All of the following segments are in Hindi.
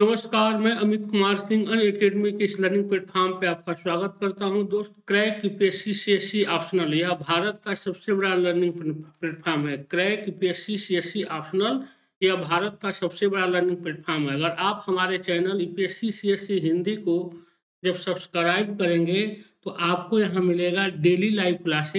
नमस्कार, मैं अमित कुमार सिंह अन अकेडमी के इस लर्निंग प्लेटफॉर्म पे आपका स्वागत करता हूं। दोस्त, क्रैक यूपीएससी सीएससी ऑप्शनल यह भारत का सबसे बड़ा लर्निंग प्लेटफॉर्म है। क्रैक यूपीएससी सीएससी ऑप्शनल यह भारत का सबसे बड़ा लर्निंग प्लेटफॉर्म है। अगर आप हमारे चैनल यूपीएससी सीएससी हिंदी को जब सब्सक्राइब करेंगे तो आपको यहाँ मिलेगा daily live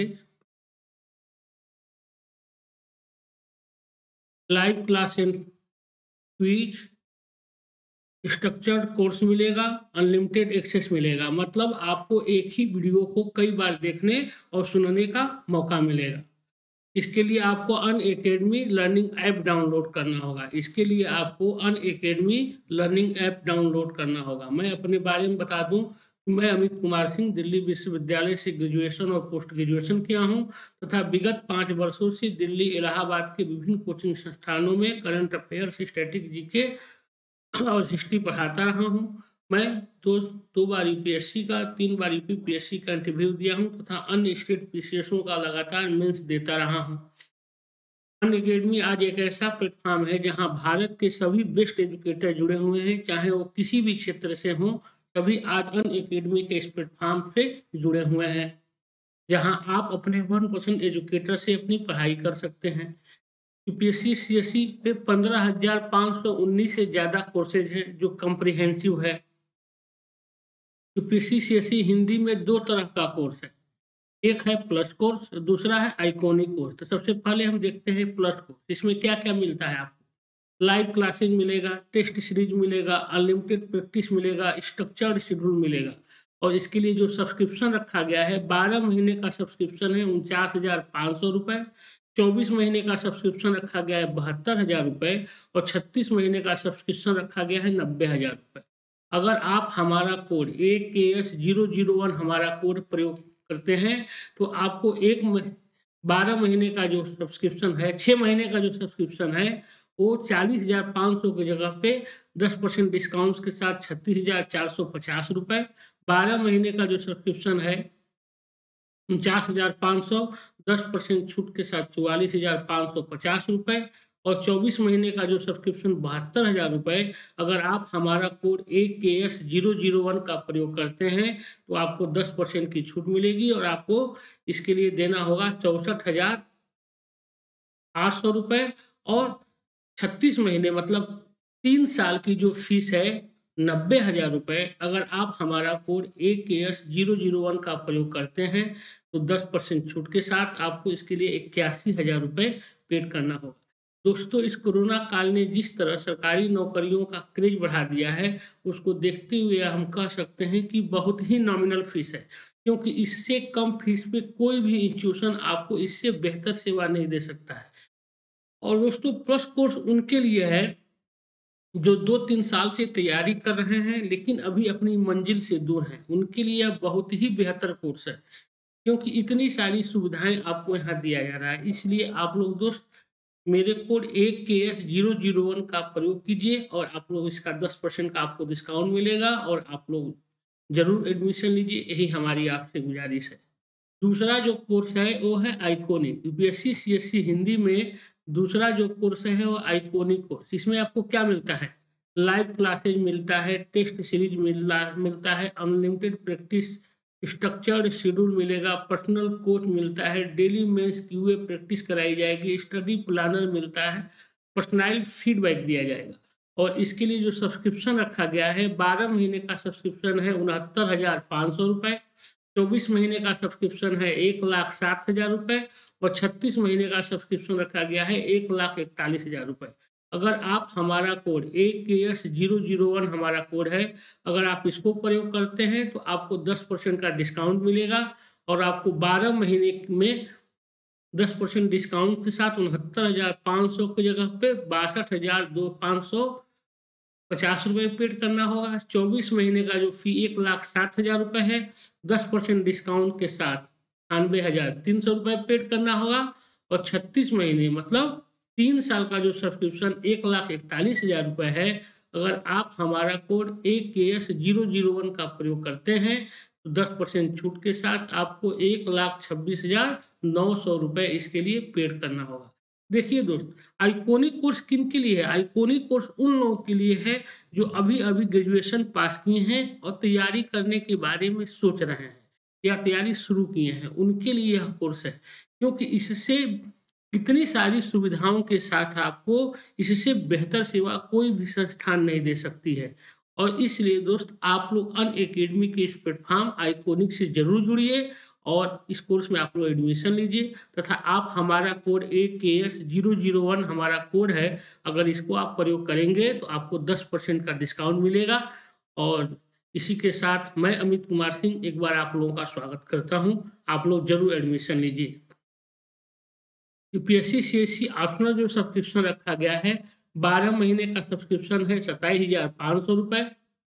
class and quiz, structured course मिलेगा, अनलिमिटेड एक्सेस मिलेगा। मतलब आपको एक ही वीडियो को कई बार देखने और सुनने का मौका मिलेगा। इसके लिए आपको Unacademy learning app download करना होगा। इसके लिए आपको Unacademy learning app download करना होगा। मैं अपने बारे में बता दूं, मैं अमित कुमार सिंह दिल्ली विश्वविद्यालय से ग्रेजुएशन और पोस्ट ग्रेजुएशन किया हूं तथा विगत 5 वर्षों से दिल्ली इलाहाबाद के विभिन्न कोचिंग संस्थानों में करंट अफेयर्स, स्टैटिक जीके और हिस्ट्री पढ़ाता रहा हूँ। मैं दो बार यूपीएससी का, 3 बार यूपीपीएससी का इंटरव्यू दिया हूँ तथा अन्य स्टेट पीसीएसओ का लगातार मेंस देता रहा हूँ। अन अकेडमी आज एक ऐसा प्लेटफॉर्म है जहां भारत के सभी बेस्ट एजुकेटर जुड़े हुए हैं, चाहे वो किसी भी क्षेत्र से हों। सभी आज अन अकेडमी के इस प्लेटफॉर्म से जुड़े हुए हैं, जहां आप अपने मनपसंद एजुकेटर से अपनी पढ़ाई कर सकते हैं। यूपीएससी सीएससी पे 15,519 से ज़्यादा कोर्सेज हैं जो कम्प्रिहेंसिव है। यूपीएससी सीएससी हिंदी में 2 तरह का कोर्स है, एक है प्लस कोर्स, दूसरा है आइकॉनिक कोर्स। तो सबसे पहले हम देखते हैं प्लस कोर्स। इसमें क्या क्या मिलता है आपको? लाइव क्लासेज मिलेगा, टेस्ट सीरीज मिलेगा, अनलिमिटेड प्रैक्टिस मिलेगा, स्ट्रक्चर्ड शेड्यूल मिलेगा। और इसके लिए जो सब्सक्रिप्शन रखा गया है, 12 महीने का सब्सक्रिप्शन है 49,500 रुपये, 24 महीने का सब्सक्रिप्शन रखा गया है 72,000 रुपये और 36 महीने का सब्सक्रिप्शन रखा गया है 90,000 रुपये। अगर आप हमारा कोड AKS001 हमारा कोड प्रयोग करते हैं तो आपको 12 महीने का जो सब्सक्रिप्शन है, 6 महीने का जो सब्सक्रिप्शन है वो 40,500 की जगह पे 10% डिस्काउंट्स के साथ 36,450 रुपये। 12 महीने का जो सब्सक्रिप्शन है 49,500, 10% छूट के साथ 44,550 रुपये और 24 महीने का जो सब्सक्रिप्शन 72,000 रुपये। अगर आप हमारा कोड AKS001 का प्रयोग करते हैं तो आपको 10% की छूट मिलेगी और आपको इसके लिए देना होगा 64,800 रुपये और 36 महीने मतलब 3 साल की जो फीस है 90,000 रुपये। अगर आप हमारा कोड AKS001 का प्रयोग करते हैं तो 10% छूट के साथ आपको इसके लिए 81,000 रुपये पेड करना होगा। दोस्तों, इस कोरोना काल ने जिस तरह सरकारी नौकरियों का क्रेज बढ़ा दिया है, उसको देखते हुए हम कह सकते हैं कि बहुत ही नॉमिनल फीस है, क्योंकि इससे कम फीस पे कोई भी इंस्टीट्यूशन आपको इससे बेहतर सेवा नहीं दे सकता है। और दोस्तों, प्लस कोर्स उनके लिए है जो 2-3 साल से तैयारी कर रहे हैं लेकिन अभी अपनी मंजिल से दूर हैं। उनके लिए यह बहुत ही बेहतर कोर्स है, क्योंकि इतनी सारी सुविधाएं आपको यहाँ दिया जा रहा है। इसलिए आप लोग दोस्त मेरे कोड AKS001 का प्रयोग कीजिए और आप लोग इसका 10% का आपको डिस्काउंट मिलेगा और आप लोग जरूर एडमिशन लीजिए, यही हमारी आपसे गुजारिश है। दूसरा जो कोर्स है वो है आइकॉनिक। यूपीएससी सीएससी हिंदी में दूसरा जो कोर्स है वो आइकॉनिक कोर्स। इसमें आपको क्या मिलता है? लाइव क्लासेज मिलता है, टेस्ट सीरीज मिलता है, अनलिमिटेड प्रैक्टिस, स्ट्रक्चर्ड शेड्यूल मिलेगा, पर्सनल कोच मिलता है, डेली मेंस क्यूए प्रैक्टिस कराई जाएगी, स्टडी प्लानर मिलता है, पर्सनलाइज्ड फीडबैक दिया जाएगा। और इसके लिए जो सब्सक्रिप्शन रखा गया है, 12 महीने का सब्सक्रिप्शन है 69,500 रुपये, 24 महीने का सब्सक्रिप्शन है 1,07,000 रुपये और 36 महीने का सब्सक्रिप्शन रखा गया है 1,41,000 रुपये। अगर आप हमारा कोड AKS001 हमारा कोड है, अगर आप इसको प्रयोग करते हैं तो आपको 10% का डिस्काउंट मिलेगा और आपको 12 महीने में 10% डिस्काउंट के साथ 69,500 की जगह पे 62,550 रुपये पेड करना होगा। 24 महीने का जो फी 1,07,000 रुपये है, 10% डिस्काउंट के साथ 98,300 रुपये पेड करना होगा और 36 महीने मतलब 3 साल का जो सब्सक्रिप्शन 1,41,000 रुपये है, अगर आप हमारा कोड AKS001 का प्रयोग करते हैं तो 10% छूट के साथ आपको 1,26,900 रुपये इसके लिए पेड करना होगा। देखिए दोस्त, आइकॉनिक कोर्स किन के लिए है? आइकॉनिक कोर्स उन लोगों के लिए है जो अभी-अभी ग्रेजुएशन पास किए हैं और तैयारी करने के बारे में सोच रहे हैं या तैयारी शुरू किए हैं, उनके लिए यह कोर्स है। क्योंकि इससे इतनी सारी सुविधाओं के साथ आपको इससे बेहतर सेवा कोई भी संस्थान नहीं दे सकती है। और इसलिए दोस्त आप लोग अनअकैडमी के इस प्लेटफ़ॉर्म आइकॉनिक से ज़रूर जुड़िए और इस कोर्स में आप लोग एडमिशन लीजिए तथा आप हमारा कोड AKS001 हमारा कोड है, अगर इसको आप प्रयोग करेंगे तो आपको 10% का डिस्काउंट मिलेगा। और इसी के साथ मैं अमित कुमार सिंह एक बार आप लोगों का स्वागत करता हूँ। आप लोग ज़रूर एडमिशन लीजिए। यूपीएससी सीएससी ऑप्शनल जो सब्सक्रिप्शन रखा गया है, 12 महीने का सब्सक्रिप्शन है 27,500 रुपए।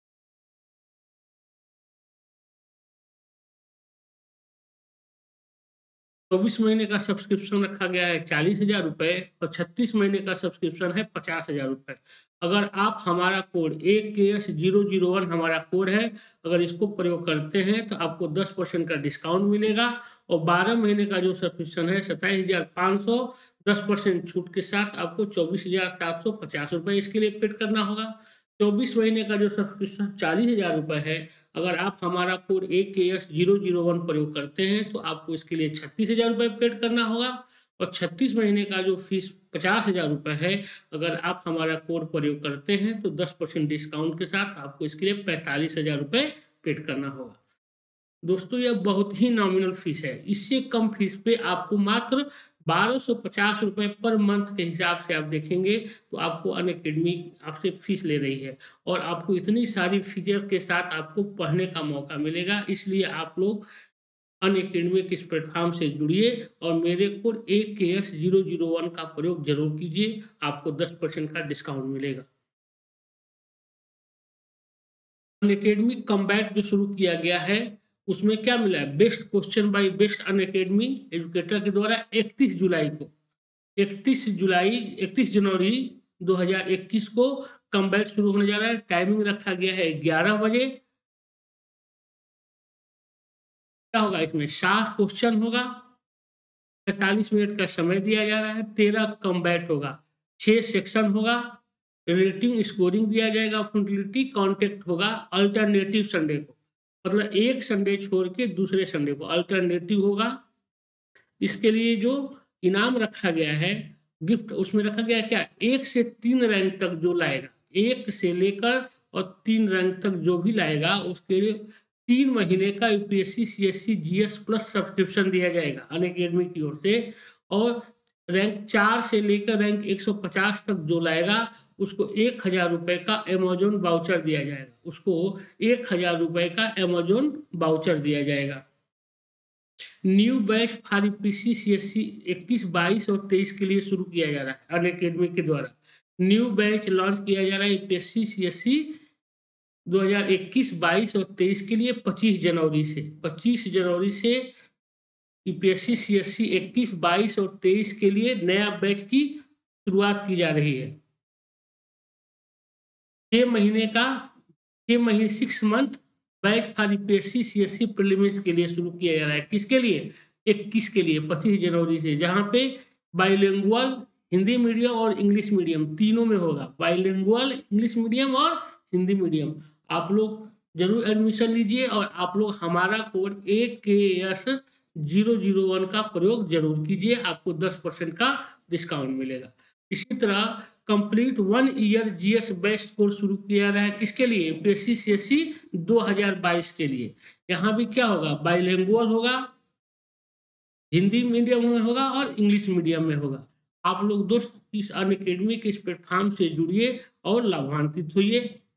24 महीने का सब्सक्रिप्शन रखा गया है 40,000 रुपए और 36 महीने का सब्सक्रिप्शन है 50,000 रुपए। अगर आप हमारा कोड AKS001 हमारा कोड है, अगर इसको प्रयोग करते हैं तो आपको 10% का डिस्काउंट मिलेगा और 12 महीने का जो सब्सक्रिप्शन है 27,500, 10% छूट के साथ आपको 24,750 रुपए इसके लिए पेड करना होगा। 24 महीने का जो सब्सक्रिप्शन 40,000 रुपए है, अगर आप हमारा कोड AKS001 प्रयोग करते हैं तो आपको इसके लिए 36,000 रुपए पेड करना होगा और 36 महीने का जो फीस 50,000 रुपए है, अगर आप हमारा कोड प्रयोग करते हैं तो 10% डिस्काउंट के साथ आपको इसके लिए 45,000 रुपए पेड करना होगा। दोस्तों यह बहुत ही नॉमिनल फीस है। इससे कम फीस पे आपको मात्र 1250 रुपए पर मंथ के हिसाब से आप देखेंगे तो आपको अनअकैडमी आपसे फीस ले रही है और आपको इतनी सारी फीचर के साथ आपको पढ़ने का मौका मिलेगा। इसलिए आप लोग अनअकैडमी के इस प्लेटफॉर्म से जुड़िए और मेरे कोड AKS001 का प्रयोग जरूर कीजिए, आपको 10% का डिस्काउंट मिलेगा। अनअकैडमी कम्बैट जो शुरू किया गया है, उसमें क्या मिला है? Best question by best Unacademy educator के द्वारा 31 जुलाई को 31 जनवरी 2021 को कम्बैट शुरू होने जा रहा है। टाइमिंग रखा गया है 11 बजे। क्या होगा इसमें? 60 क्वेश्चन होगा, 45 मिनट का समय दिया जा रहा है, 13 कम्बैट होगा, 6 सेक्शन होगा, रेटिंग स्कोरिंग दिया जाएगा, फंटिलिटी कॉन्टेक्ट होगा अल्टरनेटिव संडे को, मतलब एक संडे छोड़ के दूसरे संडे को अल्टरनेटिव होगा। इसके लिए जो इनाम रखा गया है, गिफ्ट उसमें रखा गया है क्या? 1 से 3 रैंक तक जो लाएगा, 1 से लेकर और 3 रैंक तक जो भी लाएगा उसके लिए 3 महीने का UPSC CSE GS plus subscription दिया जाएगा अनअकैडमी की ओर से। और रैंक 4 से लेकर रैंक 150 तक जो लाएगा उसको 1,000 रुपए का अमेज़न वाउचर दिया जाएगा, उसको 1,000 रुपए का अमेज़न वाउचर दिया जाएगा। New batch for UPSC CSE 21, 22 और 23 के लिए शुरू किया जा रहा है अनअकैडमी के द्वारा। न्यू बैच लॉन्च किया जा रहा है यूपीएससी सीएससी 2021, 22 और 23 के लिए 25 जनवरी से यूपीएससी सीएससी 21, 22 और 23 के लिए नया बैच की शुरुआत की जा रही है। 6 month batch for UPSC CSE prelims के लिए शुरू किया जा रहा है। किसके लिए? 21 के लिए 25 जनवरी से, जहाँ पे बाइलिंगुअल हिंदी मीडियम और इंग्लिश मीडियम तीनों में होगा। बाइलिंगुअल इंग्लिश मीडियम और हिंदी मीडियम। आप लोग जरूर एडमिशन लीजिए और आप लोग हमारा कोड AKS001 का प्रयोग जरूर कीजिए, आपको 10% का डिस्काउंट मिलेगा। इसी तरह complete 1 year GS best course शुरू किया रहा है। किसके लिए? यूपीएससी सीएससी 2022 के लिए। यहाँ भी क्या होगा? बाइलिंगुअल होगा, हिंदी मीडियम में होगा और इंग्लिश मीडियम में होगा। आप लोग दोस्त इस अनअकैडमी के इस प्लेटफॉर्म से जुड़िए और लाभान्वित होइए।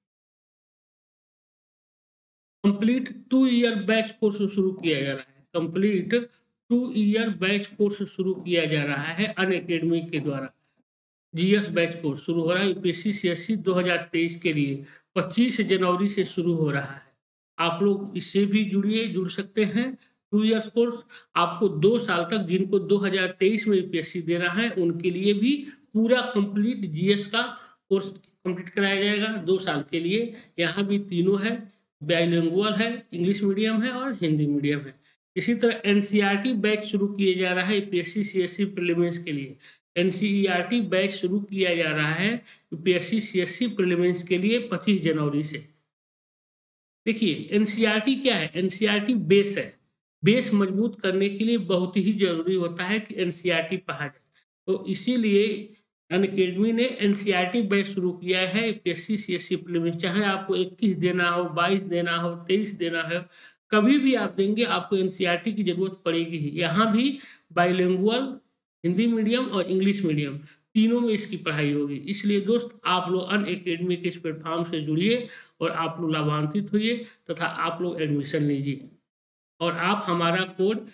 कंप्लीट 2 ईयर बैच कोर्स शुरू किया जा रहा है। कंप्लीट 2 ईयर बैच कोर्स शुरू किया जा रहा है अनअकैडमी के द्वारा। जीएस बैच कोर्स शुरू हो रहा है यूपीएससी सीएससी 2023 के लिए। 25 जनवरी से शुरू हो रहा है। आप लोग इससे भी जुड़ सकते हैं। 2 इयर्स कोर्स आपको 2 साल तक, जिनको 2023 में यूपीएससी देना है उनके लिए भी पूरा कंप्लीट जीएस का कोर्स कंप्लीट कराया जाएगा 2 साल के लिए। यहाँ भी तीनों है, बाइलिंगुअल है, इंग्लिश मीडियम है और हिंदी मीडियम है। इसी तरह एनसीईआरटी बैच शुरू किया जा रहा है यूपीएससी सीएससी प्रीलिम्स के लिए। एनसीईआरटी बैच शुरू किया जा रहा है यूपीएससी सीएससी प्रीलिम्स के लिए 25 जनवरी से। देखिए एनसीईआरटी क्या है, एनसीईआरटी बेस है। बेस मजबूत करने के लिए बहुत ही जरूरी होता है कि एनसीईआरटी पढ़ा जाए, तो इसीलिए अनअकैडमी ने एनसीईआरटी बैच शुरू किया है यूपीएससी सीएससी प्रीलिम्स। चाहे आपको 21 देना हो, 22 देना हो, 23 देना हो, कभी भी आप देंगे आपको एनसीईआरटी की जरूरत पड़ेगी ही। यहाँ भी बाइलिंगुअल हिंदी मीडियम और इंग्लिश मीडियम तीनों में इसकी पढ़ाई होगी। इसलिए दोस्त आप लोग अनअकैडमी के इस प्लेटफॉर्म से जुड़िए और आप लोग लाभान्वित होइए तथा आप लोग एडमिशन लीजिए और आप हमारा कोड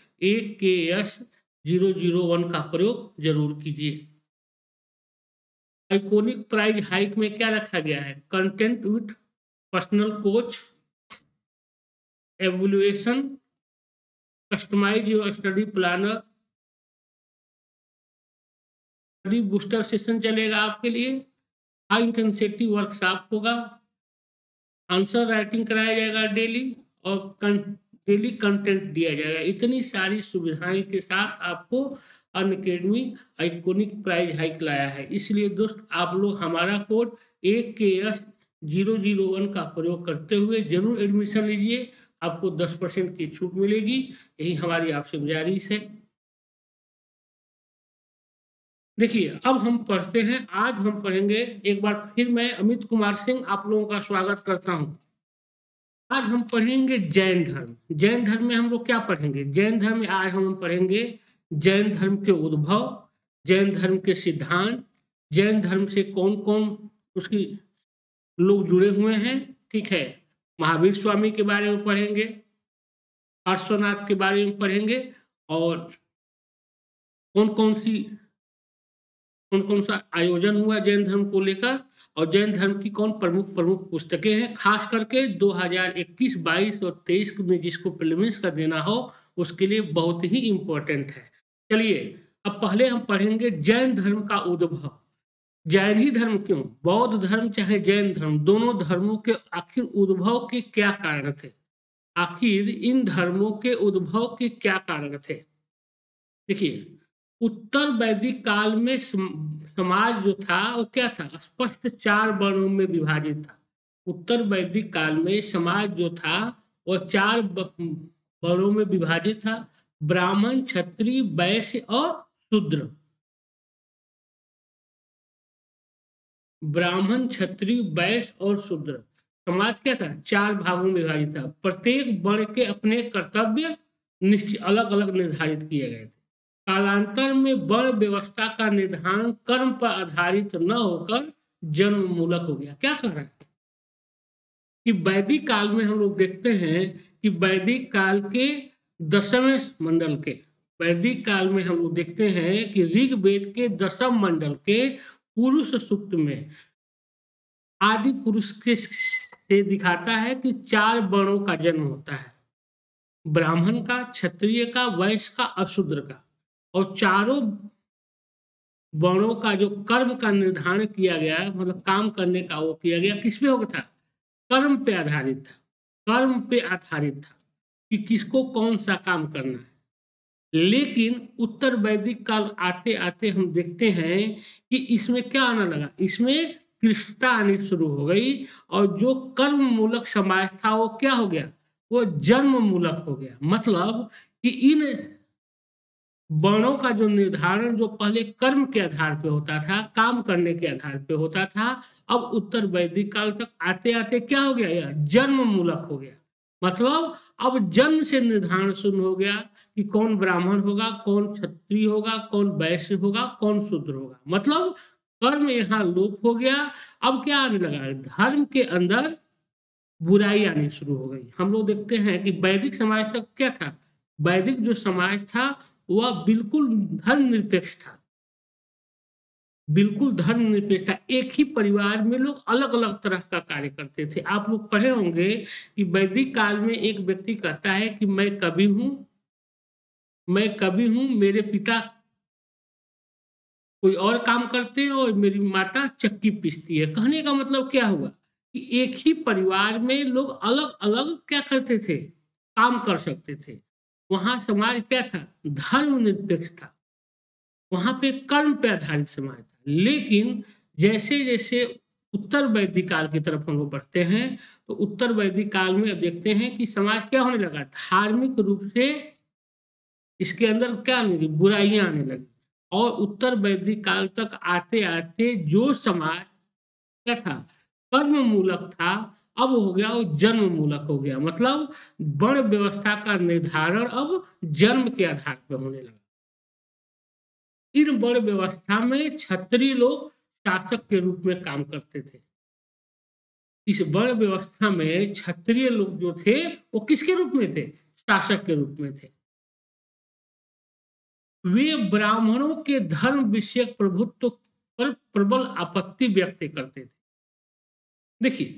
AKS001 का प्रयोग जरूर कीजिए। आइकॉनिक प्राइज हाइक में क्या रखा गया है, content with personal coach, evaluation, customize your study planner, study booster session चलेगा आपके लिए, हाई इंटेंसिटी वर्कशॉप होगा, आंसर राइटिंग कराया जाएगा डेली और डेली कंटेंट दिया जाएगा। इतनी सारी सुविधाएं के साथ आपको अनअकैडमी आइकॉनिक प्राइज हाइक लाया है। इसलिए दोस्त आप लोग हमारा कोड AKS001 का प्रयोग करते हुए जरूर एडमिशन लीजिए, आपको 10% की छूट मिलेगी। यही हमारी आपसे गुजारिश है। देखिए अब हम पढ़ते हैं, आज हम पढ़ेंगे, एक बार फिर मैं अमित कुमार सिंह आप लोगों का स्वागत करता हूं। आज हम पढ़ेंगे जैन धर्म। जैन धर्म में हम लोग क्या पढ़ेंगे, जैन धर्म में आज हम पढ़ेंगे जैन धर्म के उद्भव, जैन धर्म के सिद्धांत, जैन धर्म से कौन कौन उसकी लोग जुड़े हुए हैं, ठीक है। महावीर स्वामी के बारे में पढ़ेंगे, पार्श्वनाथ के बारे में पढ़ेंगे और कौन कौन सा आयोजन हुआ जैन धर्म को लेकर और जैन धर्म की कौन प्रमुख प्रमुख पुस्तकें हैं, खास करके 2021, 22 और 23 में जिसको प्रीलिम्स का देना हो उसके लिए बहुत ही इम्पोर्टेंट है। चलिए अब पहले हम पढ़ेंगे जैन धर्म का उद्भव। जैन ही धर्म क्यों, बौद्ध धर्म चाहे जैन धर्म, दोनों धर्मों के आखिर उद्भव के क्या कारण थे, आखिर इन धर्मों के उद्भव के क्या कारण थे। देखिए उत्तर वैदिक काल में समाज जो था वो क्या था, स्पष्ट 4 वर्णों में विभाजित था। उत्तर वैदिक काल में समाज जो था वह 4 वर्णों में विभाजित था, ब्राह्मण, क्षत्रिय, वैश्य और शूद्र। ब्राह्मण, क्षत्रिय, वैश्य और शूद्र समाज क्या था, 4 भागों में विभाजित था। प्रत्येक वर्ण के अपने कर्तव्य निश्चित अलग अलग निर्धारित किए गए थे। कालांतर में वर्ण व्यवस्था का निर्धारण कर्म पर आधारित न होकर जन्म मूलक हो गया। क्या कह रहा है कि वैदिक काल में हम लोग देखते हैं कि वैदिक काल के 10वें मंडल के, वैदिक काल में हम लोग देखते हैं कि ऋग्वेद के 10वें मंडल के पुरुष सूक्त में आदि पुरुष के से दिखाता है कि 4 वर्णों का जन्म होता है, ब्राह्मण का, क्षत्रिय का, वैश्य का और शूद्र का। और चारों वर्णों का जो कर्म का निर्धारण किया गया, मतलब काम करने का वो किया गया, किस पे हो गया था, कर्म पे आधारित था। कर्म पे आधारित था कि किसको कौन सा काम करना है। लेकिन उत्तर वैदिक काल आते आते हम देखते हैं कि इसमें क्या आना लगा, इसमें कृष्णता आनी शुरू हो गई और जो कर्म मूलक समाज था वो क्या हो गया, वो जन्म मूलक हो गया। मतलब कि इन वर्णों का जो निर्धारण जो पहले कर्म के आधार पे होता था, काम करने के आधार पे होता था, अब उत्तर वैदिक काल तक आते आते क्या हो गया, यह जन्म मूलक हो गया। मतलब अब जन्म से निर्धारण शुरू हो गया कि कौन ब्राह्मण होगा, कौन क्षत्रिय होगा, कौन वैश्य होगा, कौन शूद्र होगा। मतलब कर्म यहाँ लोप हो गया। अब क्या आने लगा, धर्म के अंदर बुराई आनी शुरू हो गई। हम लोग देखते हैं कि वैदिक समाज तक क्या था, वैदिक जो समाज था वह बिल्कुल धर्मनिरपेक्ष था, बिल्कुल धर्मनिरपेक्ष था। एक ही परिवार में लोग अलग अलग तरह का कार्य करते थे। आप लोग पढ़े होंगे कि वैदिक काल में एक व्यक्ति कहता है कि मैं कवि हूँ, मेरे पिता कोई और काम करते हैं और मेरी माता चक्की पीसती है। कहने का मतलब क्या हुआ कि एक ही परिवार में लोग अलग अलग क्या करते थे, काम कर सकते थे। वहां समाज क्या था, धर्मनिरपेक्ष था। वहां पे कर्म पे आधारित समाज था। लेकिन जैसे जैसे उत्तर वैदिक काल की तरफ हम लोग बढ़ते हैं, तो उत्तर वैदिक काल में अब देखते हैं कि समाज क्या होने लगा, धार्मिक रूप से इसके अंदर क्या आने लगी, बुराइयां आने लगी। और उत्तर वैदिक काल तक आते आते जो समाज क्या था, कर्म मूलक था, अब हो गया वो जन्म मूलक हो गया। मतलब वर्ण व्यवस्था का निर्धारण अब जन्म के आधार पर होने लगा। इन वर्ण व्यवस्था में क्षत्रिय लोग शासक के रूप में काम करते थे। इस वर्ण व्यवस्था में क्षत्रिय लोग जो थे वो किसके रूप में थे, शासक के रूप में थे। वे ब्राह्मणों के धर्म विषयक प्रभुत्व पर प्रबल आपत्ति व्यक्त करते थे। देखिए,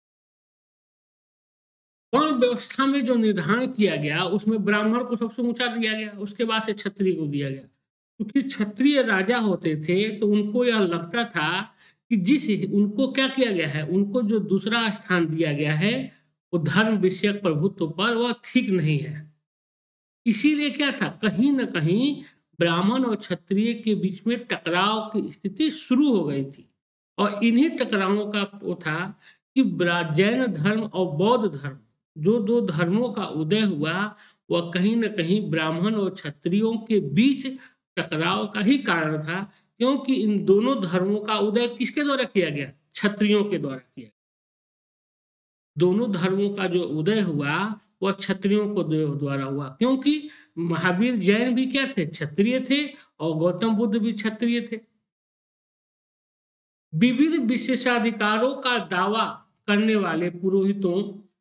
वर्ण व्यवस्था में जो निर्धारण किया गया उसमें ब्राह्मण को सबसे ऊंचा दिया गया, उसके बाद से क्षत्रिय को दिया गया। क्योंकि क्षत्रिय राजा होते थे तो उनको यह लगता था कि जिस उनको क्या किया गया है, उनको जो दूसरा स्थान दिया गया है वो धर्म विषयक प्रभुत्व पर, वह ठीक नहीं है। इसीलिए क्या था, कहीं ना कहीं ब्राह्मण और क्षत्रिय के बीच में टकराव की स्थिति शुरू हो गई थी। और इन्हीं टकरावों का वो था कि जैन धर्म और बौद्ध धर्म, जो दो धर्मों का उदय हुआ, वह कहीं न कहीं ब्राह्मण और क्षत्रियों के बीच टकराव का ही कारण था। क्योंकि इन दोनों धर्मों का उदय किसके द्वारा किया गया, क्षत्रियों के द्वारा किया। दोनों धर्मों का जो उदय हुआ वह क्षत्रियों को द्वारा हुआ। क्योंकि महावीर जैन भी क्या थे, क्षत्रिय थे, और गौतम बुद्ध भी क्षत्रिय थे। विविध विशेषाधिकारों का दावा करने वाले पुरोहितों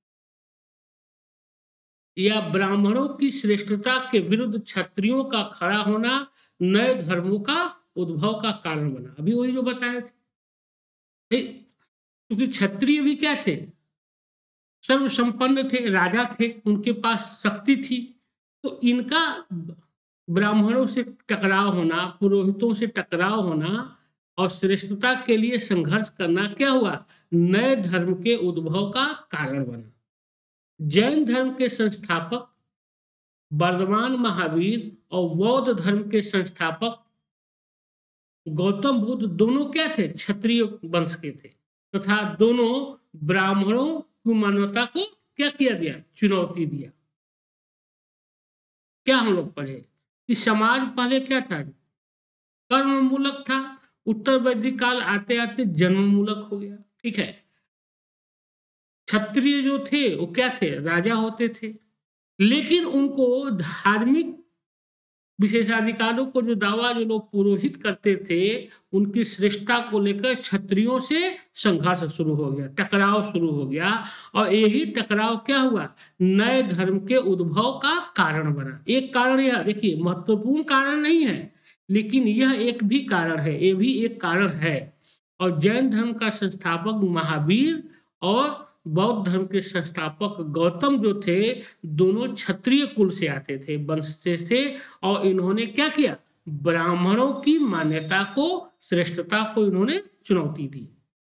या ब्राह्मणों की श्रेष्ठता के विरुद्ध क्षत्रियों का खड़ा होना नए धर्मों का उद्भव का कारण बना। अभी वही जो बताए थे, क्योंकि क्षत्रिय भी क्या थे, सर्व संपन्न थे, राजा थे, उनके पास शक्ति थी। तो इनका ब्राह्मणों से टकराव होना, पुरोहितों से टकराव होना और श्रेष्ठता के लिए संघर्ष करना क्या हुआ, नए धर्म के उद्भव का कारण बना। जैन धर्म के संस्थापक वर्धमान महावीर और बौद्ध धर्म के संस्थापक गौतम बुद्ध दोनों क्या थे, क्षत्रिय वंश के थे, तथा दोनों ब्राह्मणों की मान्यता को क्या किया दिया, चुनौती दिया। क्या हम लोग पढ़े कि समाज पहले क्या था, कर्म मूलक था, उत्तर वैदिक काल आते आते जन्म मूलक हो गया। ठीक है, क्षत्रिय जो थे वो क्या थे, राजा होते थे, लेकिन उनको धार्मिक विशेषाधिकारों को जो दावा जो लोग पुरोहित करते थे, उनकी श्रेष्ठता को लेकर क्षत्रियों से संघर्ष शुरू हो गया, टकराव शुरू हो गया। और यही टकराव क्या हुआ, नए धर्म के उद्भव का कारण बना। एक कारण यह, देखिए महत्वपूर्ण कारण नहीं है, लेकिन यह एक भी कारण है, ये भी एक कारण है। और जैन धर्म का संस्थापक महावीर और बौद्ध धर्म के संस्थापक गौतम जो थे, दोनों क्षत्रिय कुल से आते थे, वंश से थे। और इन्होंने क्या किया, ब्राह्मणों की मान्यता को, श्रेष्ठता को इन्होंने चुनौती दी।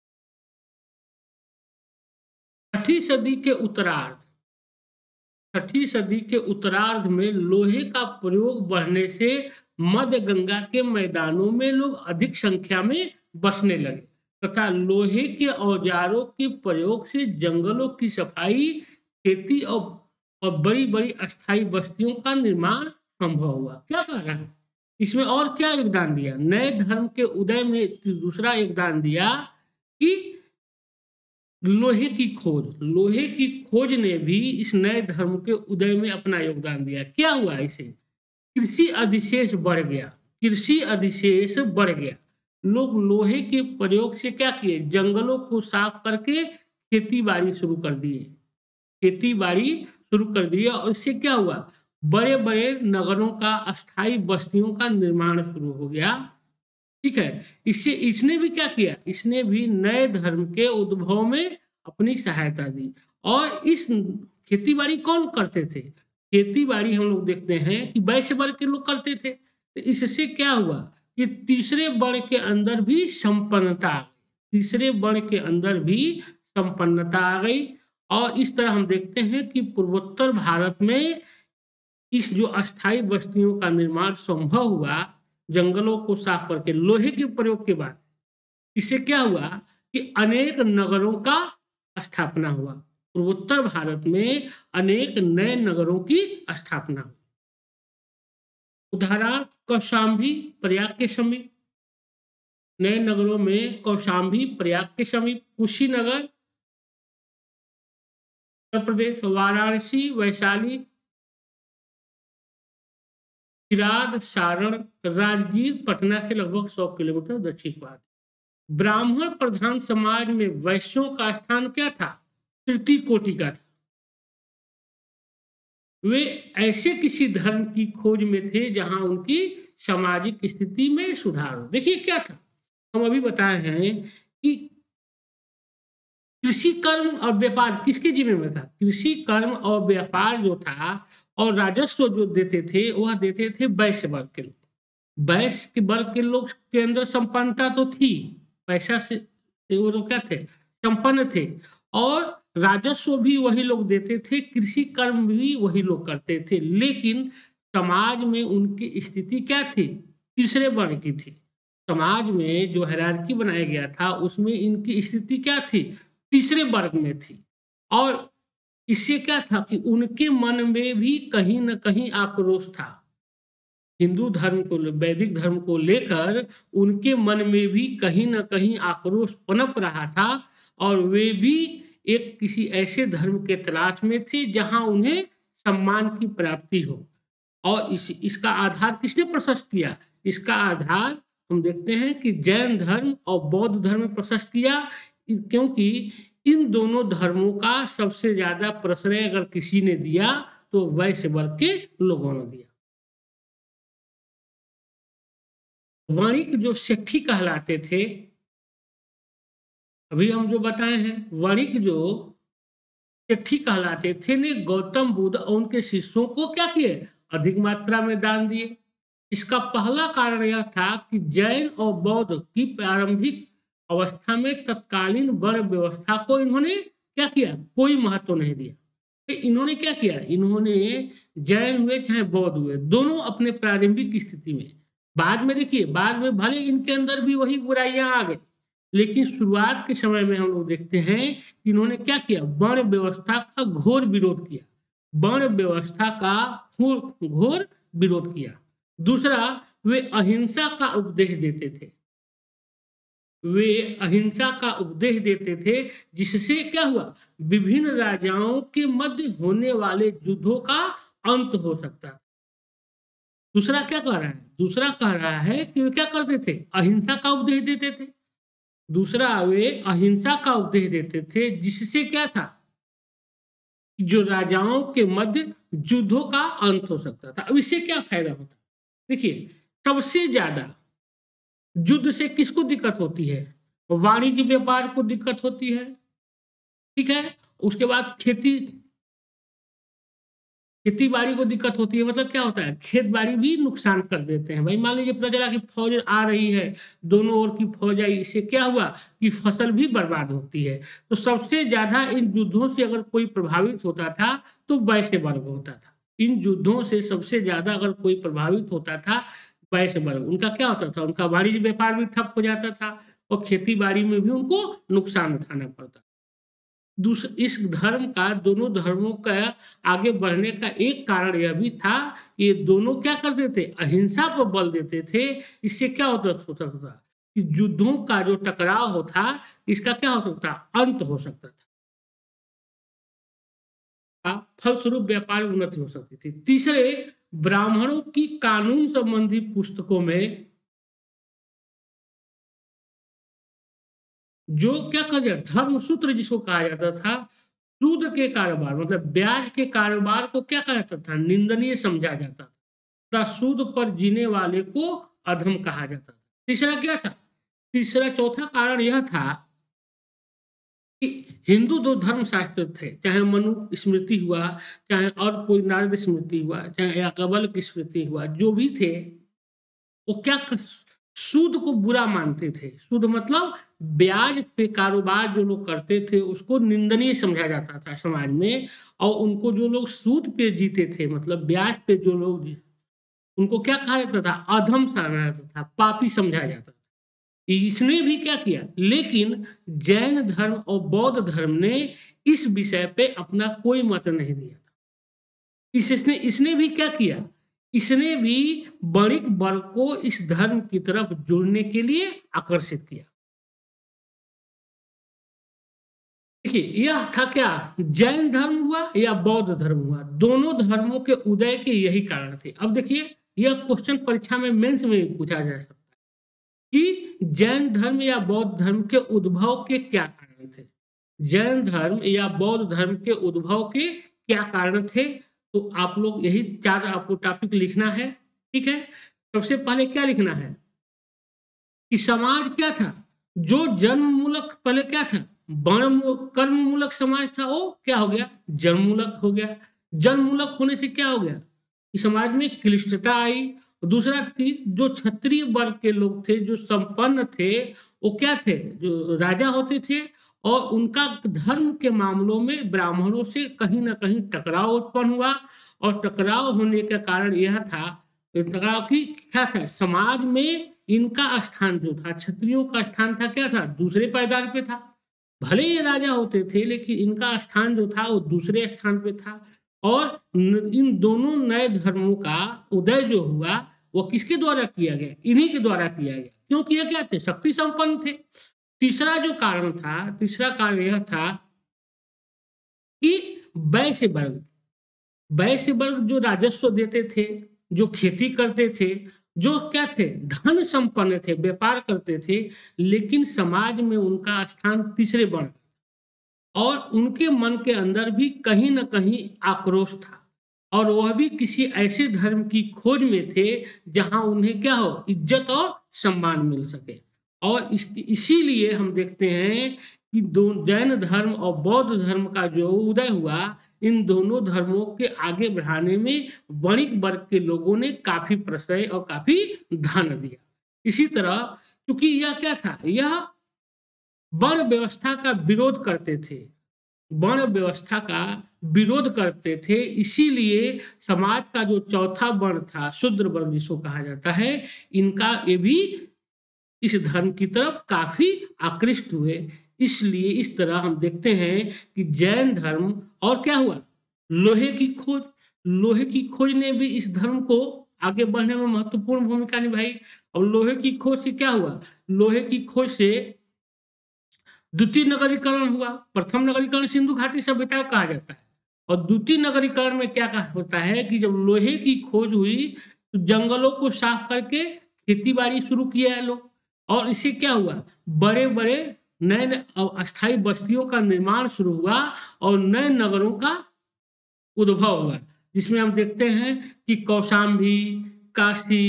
छठी सदी के उत्तरार्ध, छठी सदी के उत्तरार्ध में लोहे का प्रयोग बढ़ने से मध्य गंगा के मैदानों में लोग अधिक संख्या में बसने लगे, तथा लोहे के औजारों के प्रयोग से जंगलों की सफाई, खेती और बड़ी बड़ी अस्थायी बस्तियों का निर्माण संभव हुआ। क्या कह रहा है इसमें, और क्या योगदान दिया, नए धर्म के उदय में दूसरा योगदान दिया कि लोहे की खोज, लोहे की खोज ने भी इस नए धर्म के उदय में अपना योगदान दिया। क्या हुआ, इसे कृषि अधिशेष बढ़ गया, कृषि अधिशेष बढ़ गया। लोग लोहे के प्रयोग से क्या किए, जंगलों को साफ करके खेती बाड़ी शुरू कर दिए, खेती बाड़ी शुरू कर दिए। और इससे क्या हुआ, बड़े बड़े नगरों का, अस्थायी बस्तियों का निर्माण शुरू हो गया। ठीक है, इससे इसने भी क्या किया, इसने भी नए धर्म के उद्भव में अपनी सहायता दी। और इस खेती बाड़ी कौन करते थे, खेती बाड़ी हम लोग देखते हैं कि वैश्य वर्ग के लोग करते थे। तो इससे क्या हुआ कि तीसरे वर्ग के अंदर भी संपन्नता आ गई, तीसरे वर्ग के अंदर भी संपन्नता आ गई। और इस तरह हम देखते हैं कि पूर्वोत्तर भारत में इस जो अस्थायी बस्तियों का निर्माण संभव हुआ, जंगलों को साफ करके लोहे के प्रयोग के बाद इससे क्या हुआ कि अनेक नगरों का स्थापना हुआ। पूर्वोत्तर भारत में अनेक नए नगरों की स्थापना हुई। उदाहरण कौशाम्बी प्रयाग के समीप, नए नगरों में कौशाम्बी प्रयाग के समीप, कुशीनगर उत्तर प्रदेश, वाराणसी, वैशाली, चिराग, सारण, राजगीर पटना से लगभग 100 किलोमीटर दक्षिण पूर्व। ब्राह्मण प्रधान समाज में वैश्यों का स्थान क्या था? तृतीय कोटि का था। वे ऐसे किसी धर्म की खोज में थे जहां उनकी सामाजिक स्थिति में सुधार हो। देखिए क्या था, हम अभी बताए हैं कि कृषि कर्म और व्यापार किसके जिम्मे में था? कृषि कर्म और व्यापार जो था और राजस्व जो देते थे वह देते थे वैश्य वर्ग के लोग। वैश्य के वर्ग के लोग के अंदर संपन्नता तो थी, पैसा से वो लोग क्या थे? संपन्न थे, और राजस्व भी वही लोग देते थे, कृषि कर्म भी वही लोग करते थे। लेकिन समाज में उनकी स्थिति क्या थी? तीसरे वर्ग की थी। समाज में जो हायरार्की बनाया गया था उसमें इनकी स्थिति क्या थी? तीसरे वर्ग में थी। और इससे क्या था कि उनके मन में भी कहीं न कहीं आक्रोश था। हिंदू धर्म को, वैदिक धर्म को लेकर उनके मन में भी कहीं न कहीं आक्रोश पनप रहा था, और वे भी एक किसी ऐसे धर्म के तलाश में थे जहां उन्हें सम्मान की प्राप्ति हो। और इसका आधार किसने प्रशस्त किया? इसका आधार हम देखते हैं कि जैन धर्म और बौद्ध धर्म ने प्रशस्त किया, क्योंकि इन दोनों धर्मों का सबसे ज्यादा प्रश्रय अगर किसी ने दिया तो वैश्य वर्ग के लोगों ने दिया। वणिक जो सेठी कहलाते थे, अभी हम जो बताए हैं, वणिक जो सेठी कहलाते थे ने गौतम बुद्ध और उनके शिष्यों को क्या किए? अधिक मात्रा में दान दिए। इसका पहला कारण यह था कि जैन और बौद्ध की प्रारंभिक अवस्था में तत्कालीन वर्ण व्यवस्था को इन्होंने क्या किया? कोई महत्व नहीं दिया। तो इन्होंने क्या किया? इन्होंने, जैन हुए चाहे बौद्ध हुए, दोनों अपने प्रारंभिक स्थिति में, बाद में देखिए, बाद में भले इनके अंदर भी वही बुराइयां आ गई, लेकिन शुरुआत के समय में हम लोग देखते हैं कि इन्होंने क्या किया? वर्ण व्यवस्था का घोर विरोध किया। वर्ण व्यवस्था का घोर विरोध किया। दूसरा, वे अहिंसा का उपदेश देते थे। वे अहिंसा का उपदेश देते थे, जिससे क्या हुआ? विभिन्न राजाओं के मध्य होने वाले युद्धों का अंत हो सकता है। दूसरा क्या कह रहा है? दूसरा कह रहा है कि वे क्या करते थे? अहिंसा का उपदेश देते थे। दूसरा, वे अहिंसा का उपदेश देते थे, जिससे क्या था? जो राजाओं के मध्य युद्धों का अंत हो सकता था। अब इससे क्या फायदा होता? देखिए, सबसे ज्यादा युद्ध से किसको दिक्कत होती है? वाणिज्य व्यापार को दिक्कत होती है, ठीक है। उसके बाद खेती बाड़ी को दिक्कत होती है। मतलब क्या होता है? खेत बाड़ी भी नुकसान कर देते हैं। भाई मान लीजिए पता चला कि फौज आ रही है, दोनों ओर की फौज आई, इससे क्या हुआ कि फसल भी बर्बाद होती है। तो सबसे ज्यादा इन युद्धों से अगर कोई प्रभावित होता था तो वैश्य वर्ग होता था। इन युद्धों से सबसे ज्यादा अगर कोई प्रभावित होता था वैश्य वर्ग। उनका क्या होता था? उनका वाणिज्य व्यापार भी ठप हो जाता था, और खेती बाड़ी में भी उनको नुकसान उठाना पड़ता। इस धर्म का, दोनों धर्मों का आगे बढ़ने का एक कारण यह भी था, ये दोनों क्या करते थे? अहिंसा पर बल देते थे। इससे क्या होता था कि युद्धों का जो टकराव होता, इसका क्या हो सकता? अंत हो सकता था। फलस्वरूप व्यापार उन्नति हो सकती थी। तीसरे, ब्राह्मणों की कानून संबंधी पुस्तकों में जो क्या कहा जाए, धर्म सूत्र जिसको कहा जाता था, सूद के कारोबार मतलब ब्याज के कारोबार को क्या कहा जाता था? निंदनीय समझा जाता था। सूद पर जीने वाले को अधम कहा जाता था। तीसरा क्या था? चौथा कारण यह था कि हिंदू दो धर्म शास्त्र थे, चाहे मनु स्मृति हुआ, चाहे और कोई नारद स्मृति हुआ, चाहे याकबल की स्मृति हुआ, जो भी थे वो क्या सूद को बुरा मानते थे। सूद मतलब ब्याज पे कारोबार जो लोग करते थे उसको निंदनीय समझा जाता था समाज में। और उनको जो लोग सूद पे जीते थे, मतलब ब्याज पे जो लोग उनको क्या कहा जाता था? अधम समझा जाता था, पापी समझा जाता था। इसने भी क्या किया, लेकिन जैन धर्म और बौद्ध धर्म ने इस विषय पे अपना कोई मत नहीं दिया। इसने इसने भी क्या किया, इसने भी वणिक वर्ग को इस धर्म की तरफ जुड़ने के लिए आकर्षित किया। देखिए, यह था क्या, जैन धर्म हुआ या बौद्ध धर्म हुआ, दोनों धर्मों के उदय के यही कारण थे। अब देखिए, यह क्वेश्चन परीक्षा में मेंस में भी पूछा जा सकता है कि जैन धर्म या बौद्ध धर्म के उद्भव के क्या कारण थे। जैन धर्म या बौद्ध धर्म के उद्भव के क्या कारण थे, तो आप लोग यही 4 आपको टॉपिक लिखना है। ठीक है, सबसे पहले क्या लिखना है कि समाज क्या था, जो जन्म मूलक, पहले क्या था, वर्ण कर्म मूलक समाज था, वो क्या हो गया, जन्म मूलक हो गया। जन्म मूलक होने से क्या हो गया कि समाज में क्लिष्टता आई। दूसरा चीज, जो क्षत्रिय वर्ग के लोग थे, जो संपन्न थे, वो क्या थे, जो राजा होते थे, और उनका धर्म के मामलों में ब्राह्मणों से कहीं ना कहीं टकराव उत्पन्न हुआ। और टकराव होने का कारण यह था, टकराव की क्या था, समाज में इनका स्थान जो था, क्षत्रियों का स्थान था, क्या था, दूसरे पायदान पे था। भले ये राजा होते थे, लेकिन इनका स्थान जो था वो दूसरे स्थान पे था। और इन दोनों नए धर्मों का उदय जो हुआ, वो किसके द्वारा किया गया, इन्हीं के द्वारा किया गया, क्योंकि ये क्या थे, शक्ति संपन्न थे। तीसरा जो कारण था, तीसरा कारण यह था कि वैश्य वर्ग, वैश्य वर्ग जो राजस्व देते थे, जो खेती करते थे, जो क्या थे, धन संपन्न थे, व्यापार करते थे, लेकिन समाज में उनका स्थान तीसरे वर्ण, और उनके मन के अंदर भी कहीं ना कहीं आक्रोश था, और वह भी किसी ऐसे धर्म की खोज में थे जहां उन्हें क्या हो, इज्जत और सम्मान मिल सके। और इसीलिए हम देखते हैं कि जैन धर्म और बौद्ध धर्म का जो उदय हुआ, इन दोनों धर्मों के आगे बढ़ाने में वणिक वर्ग के लोगों ने काफी प्रश्रय और काफी धन दिया। इसी तरह, क्योंकि यह क्या था, यह वर्ण व्यवस्था का विरोध करते थे, वर्ण व्यवस्था का विरोध करते थे, इसीलिए समाज का जो चौथा वर्ण था, शूद्र वर्ण जिसको कहा जाता है, इनका ये भी इस धर्म की तरफ काफी आकृष्ट हुए। इसलिए इस तरह हम देखते हैं कि जैन धर्म, और क्या हुआ, लोहे की खोज, लोहे की खोज ने भी इस धर्म को आगे बढ़ने में महत्वपूर्ण भूमिका निभाई। और लोहे की खोज से क्या हुआ, लोहे की खोज से द्वितीय नगरीकरण हुआ। प्रथम नगरीकरण सिंधु घाटी सभ्यता कहा जाता है, और द्वितीय नगरीकरण में क्या होता है कि जब लोहे की खोज हुई, तो जंगलों को साफ करके खेती बाड़ी शुरू किया है लोग, और इससे क्या हुआ, बड़े बड़े नए अस्थायी बस्तियों का निर्माण शुरू हुआ, और नए नगरों का उद्भव हुआ, जिसमें हम देखते हैं कि कौशाम्बी, काशी,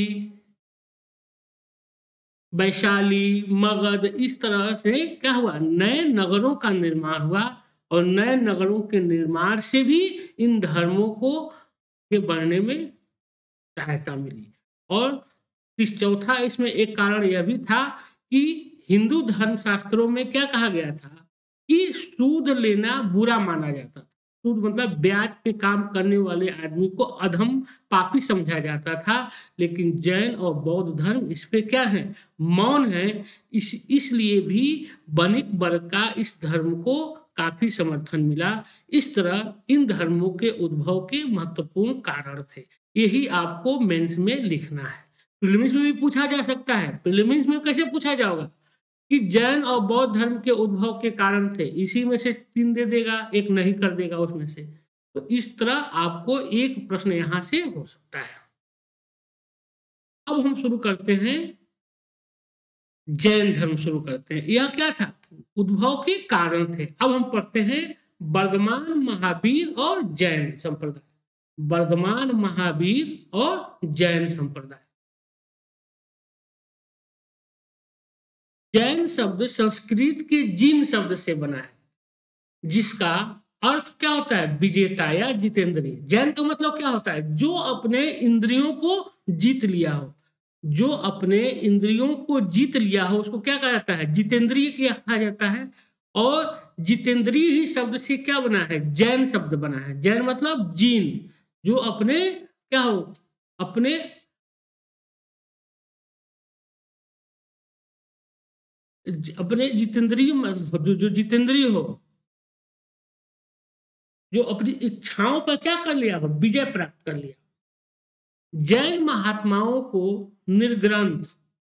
वैशाली, मगध, इस तरह से क्या हुआ, नए नगरों का निर्माण हुआ। और नए नगरों के निर्माण से भी इन धर्मों को के बढ़ने में सहायता मिली। और इस चौथा, इसमें एक कारण यह भी था कि हिंदू धर्म शास्त्रों में क्या कहा गया था कि सूद लेना बुरा माना जाता था। सूद मतलब ब्याज पे काम करने वाले आदमी को अधम, पापी समझा जाता था। लेकिन जैन और बौद्ध धर्म इस पे क्या है, मौन है। इसलिए भी वणिक वर्ग का इस धर्म को काफी समर्थन मिला। इस तरह इन धर्मों के उद्भव के महत्वपूर्ण कारण थे। यही आपको मेंस में लिखना है। प्रीलिम्स में भी पूछा जा सकता है। प्रीलिम्स में कैसे पूछा जाएगा कि जैन और बौद्ध धर्म के उद्भव के कारण थे, इसी में से 3 दे देगा, एक नहीं कर देगा उसमें से। तो इस तरह आपको एक प्रश्न यहां से हो सकता है। अब हम शुरू करते हैं, जैन धर्म शुरू करते हैं। यह क्या था, उद्भव के कारण थे। अब हम पढ़ते हैं वर्धमान महावीर और जैन संप्रदाय। वर्धमान महावीर और जैन संप्रदाय। जैन शब्द संस्कृत के जिन शब्द से बना है, जिसका अर्थ क्या होता है, विजेता या जितेंद्रिय। जैन का मतलब क्या होता है, जो अपने इंद्रियों को जीत लिया हो। जो अपने इंद्रियों को जीत लिया हो उसको क्या कहा जाता है, जितेंद्रिय कहा जाता है। और जितेंद्रिय ही शब्द से क्या बना है, जैन शब्द बना है। जैन मतलब जीन, जो अपने क्या हो, अपने अपने जितेंद्रिय जो जितेंद्रिय हो, जो अपनी इच्छाओं पर क्या कर लिया हो, विजय प्राप्त कर लिया। जैन महात्माओं को निर्ग्रंथ,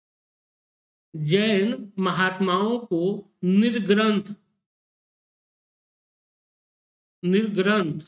जैन महात्माओं को निर्ग्रंथ, निर्ग्रंथ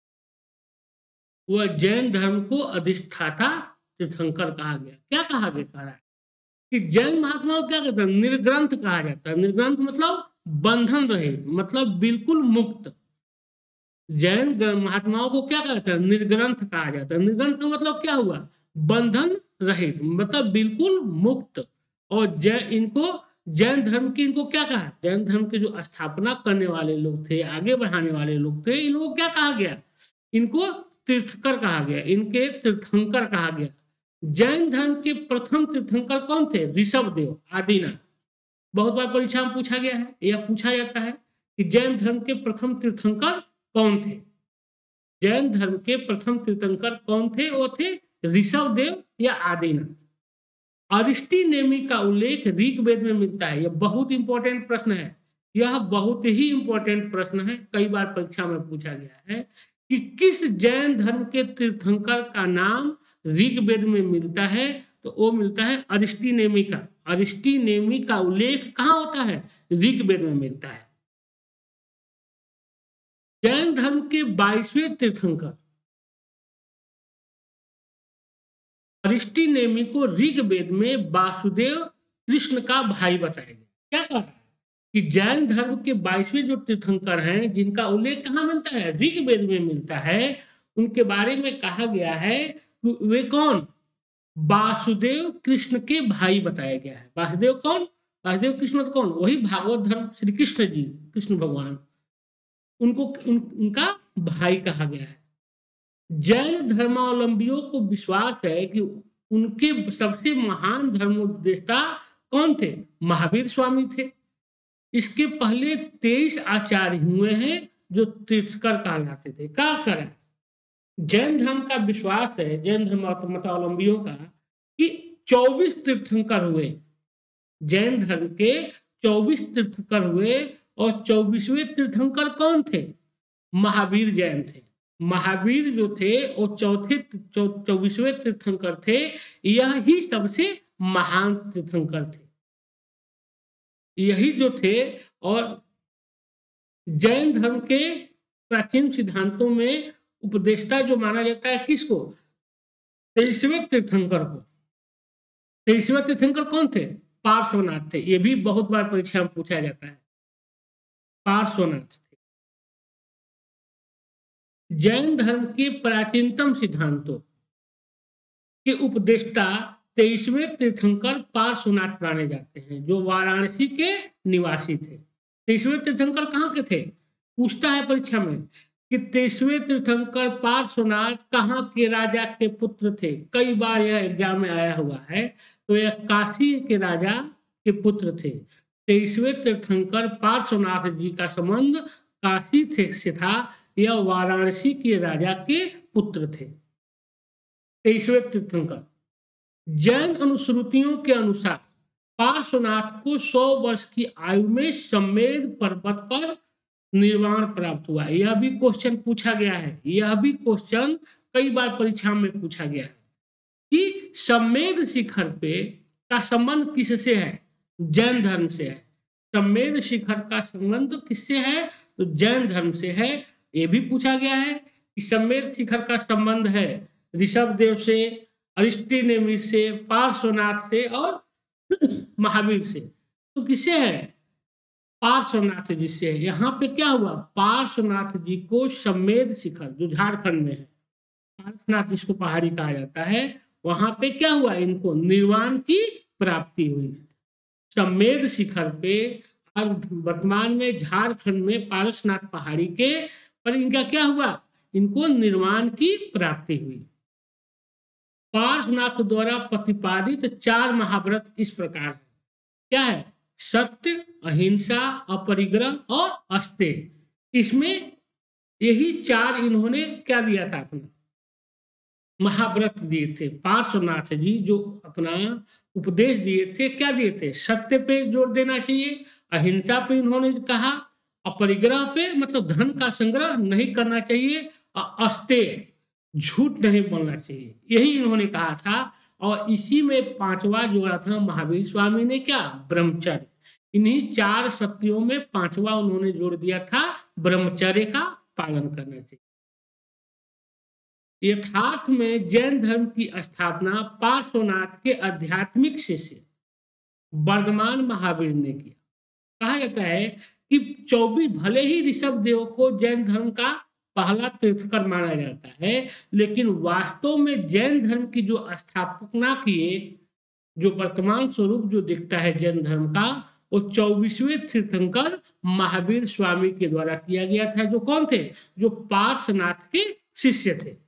वह जैन धर्म को अधिष्ठाता तीर्थंकर कहा गया। क्या कहा गया, कह रहा है कि जैन महात्माओं को क्या कहते हैं, निर्ग्रंथ कहा जाता है। निर्ग्रंथ मतलब बंधन रहित, मतलब बिल्कुल मुक्त। जैन महात्माओं को क्या कहते हैं, निर्ग्रंथ कहा जाता है। निर्ग्रंथ का मतलब क्या हुआ, बंधन रहित, मतलब बिल्कुल मुक्त। और जैन, इनको जैन धर्म की, इनको क्या कहा, जैन धर्म की जो स्थापना करने वाले लोग थे, आगे बढ़ाने वाले लोग थे, इनको क्या कहा गया, इनको तीर्थकर कहा गया, इनके तीर्थंकर कहा गया। जैन धर्म के प्रथम तीर्थंकर कौन थे, ऋषभ देव आदिनाथ। बहुत बार परीक्षा में पूछा गया है, यह पूछा जाता है कि जैन धर्म के प्रथम तीर्थंकर कौन थे। जैन धर्म के प्रथम तीर्थंकर कौन थे, वो थे ऋषभ देव या आदिनाथ। अरिष्टी नेमी का उल्लेख ऋग्वेद में मिलता है। यह बहुत इंपॉर्टेंट प्रश्न है, यह बहुत ही इंपॉर्टेंट प्रश्न है, कई बार परीक्षा में पूछा गया है कि किस जैन धर्म के तीर्थंकर का नाम ऋग्वेद में मिलता है, तो वो मिलता है अरिष्टी नेमी का। अरिष्टी नेमी का उल्लेख कहाँ होता है, ऋग्वेद में मिलता है। जैन धर्म के 22वें तीर्थंकर अरिष्टी नेमी को ऋग्वेद में वासुदेव कृष्ण का भाई बताया गया। क्या कहा कि जैन धर्म के 22वें जो तीर्थंकर हैं, जिनका उल्लेख कहाँ मिलता है, ऋग्वेद में मिलता है, उनके बारे में कहा गया है वे कौन, वासुदेव कृष्ण के भाई बताया गया है। वासुदेव कौन, वासुदेव कृष्ण कौन, वही भागवत धर्म श्री कृष्ण जी, कृष्ण भगवान, उनको उनका भाई कहा गया है। जैन धर्मावलंबियों को विश्वास है कि उनके सबसे महान धर्मोपदेष्टा कौन थे, महावीर स्वामी थे। इसके पहले 23 आचार्य हुए हैं जो तीर्थकर कहलाते थे। क्या करें, जैन धर्म का विश्वास है, जैन धर्मावलंबियों का, कि 24 तीर्थंकर हुए। जैन धर्म के 24 तीर्थंकर हुए, और 24वें तीर्थंकर कौन थे, महावीर जैन थे। महावीर जो थे वो 24वें तीर्थंकर थे। यह ही सबसे महान तीर्थंकर थे, यही जो थे। और जैन धर्म के प्राचीन सिद्धांतों में उपदेष्टा जो माना जाता है किसको, 23वें तीर्थंकर को। 23वें तीर्थंकर कौन थे, पार्श्वनाथ थे। ये भी बहुत बार परीक्षा में पूछा जाता है, पार्श्वनाथ थे। जैन धर्म के प्राचीनतम सिद्धांतों के उपदेष्टा 23वें तीर्थंकर पार्श्वनाथ माने जाते हैं, जो वाराणसी के निवासी थे। 23वें तीर्थंकर कहाँ के थे, पूछता है परीक्षा में कि 23वें तीर्थंकर पार्श्वनाथ कहाँ के राजा के पुत्र थे। कई बार यह एग्जाम में आया हुआ है, तो यह काशी के राजा के पुत्र थे। 23वें तीर्थंकर पार्श्वनाथ जी का संबंध काशी से था, यह वाराणसी के राजा के पुत्र थे। 23वें तीर्थंकर। जैन अनुश्रुतियों के अनुसार पार्श्वनाथ को 100 वर्ष की आयु में सम्मेद पर्वत पर निर्वाण प्राप्त हुआ। यह भी क्वेश्चन पूछा गया है, यह भी क्वेश्चन कई बार परीक्षा में पूछा गया है कि सम्मेद शिखर पे का संबंध किससे है, जैन धर्म से है। सम्मेद शिखर का संबंध किससे है, तो जैन धर्म से है। यह भी पूछा गया है कि सम्मेद शिखर का संबंध है ऋषभ देव से, अरिष्टी नेमि से, पार्श्वनाथ से और महावीर से। तो किससे है, पार्श्वनाथ जी से है। यहाँ पे क्या हुआ, पार्श्वनाथ जी को सम्मेद शिखर जो झारखंड में है, पार्श्वनाथ जिसको पहाड़ी कहा जाता है, वहां पे क्या हुआ, इनको निर्वाण की प्राप्ति हुई। सम्मेद शिखर पे आज वर्तमान में झारखंड में पार्श्वनाथ पहाड़ी के पर इनका क्या हुआ, इनको निर्वाण की प्राप्ति हुई। पार्श्वनाथ द्वारा प्रतिपादित 4 महाव्रत इस प्रकार है। क्या है, सत्य, अहिंसा, अपरिग्रह और अस्तेय। इसमें यही 4 इन्होंने क्या दिया था अपना, महाव्रत दिए थे। पार्श्वनाथ जी जो अपना उपदेश दिए थे, क्या दिए थे? सत्य पे जोर देना चाहिए, अहिंसा पे इन्होंने कहा, अपरिग्रह पे मतलब धन का संग्रह नहीं करना चाहिए, और अस्तेय झूठ नहीं बोलना चाहिए, यही इन्होंने कहा था। और इसी में पांचवा जोड़ा था महावीर स्वामी ने, क्या? ब्रह्मचर्य। इन्हीं चार सत्यों में पांचवा उन्होंने जोड़ दिया था, ब्रह्मचर्य का पालन करना चाहिए। यथार्थ में जैन धर्म की स्थापना पार्श्वनाथ के आध्यात्मिक शिष्य वर्धमान महावीर ने किया। कहा जाता है कि 24 भले ही ऋषभ देव को जैन धर्म का पहला तीर्थकर माना जाता है, लेकिन वास्तव में जैन धर्म की जो स्थापना किए, जो वर्तमान स्वरूप जो दिखता है जैन धर्म का, वो 24वें तीर्थंकर महावीर स्वामी के द्वारा किया गया था। जो कौन थे? जो पार्श्वनाथ के शिष्य थे।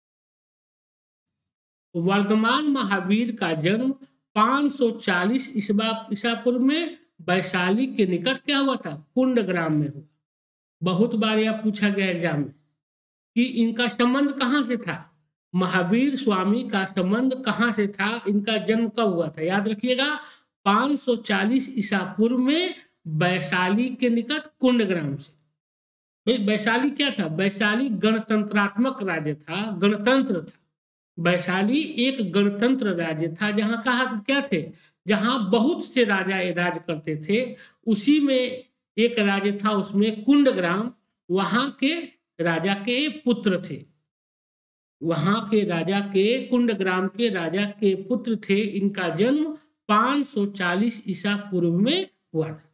वर्धमान महावीर का जन्म 540 ईसा पूर्व में वैशाली के निकट क्या हुआ था? कुंडग्राम में हुआ। बहुत बार यह पूछा गया एग्जाम में कि इनका संबंध कहाँ से था, महावीर स्वामी का संबंध कहाँ से था, इनका जन्म कब हुआ था? याद रखिएगा, 540 ईसा पूर्व में वैशाली के निकट कुंडग्राम से। भाई वैशाली क्या था? वैशाली गणतंत्रात्मक राज्य था, गणतंत्र था। वैशाली एक गणतंत्र राज्य था, जहां कहा क्या थे? जहां बहुत से राजा राज करते थे, उसी में एक राज्य था, उसमें कुंडग्राम, वहां के राजा के पुत्र थे। वहां के राजा के, कुंडग्राम के राजा के पुत्र थे। इनका जन्म 540 ईसा पूर्व में हुआ था।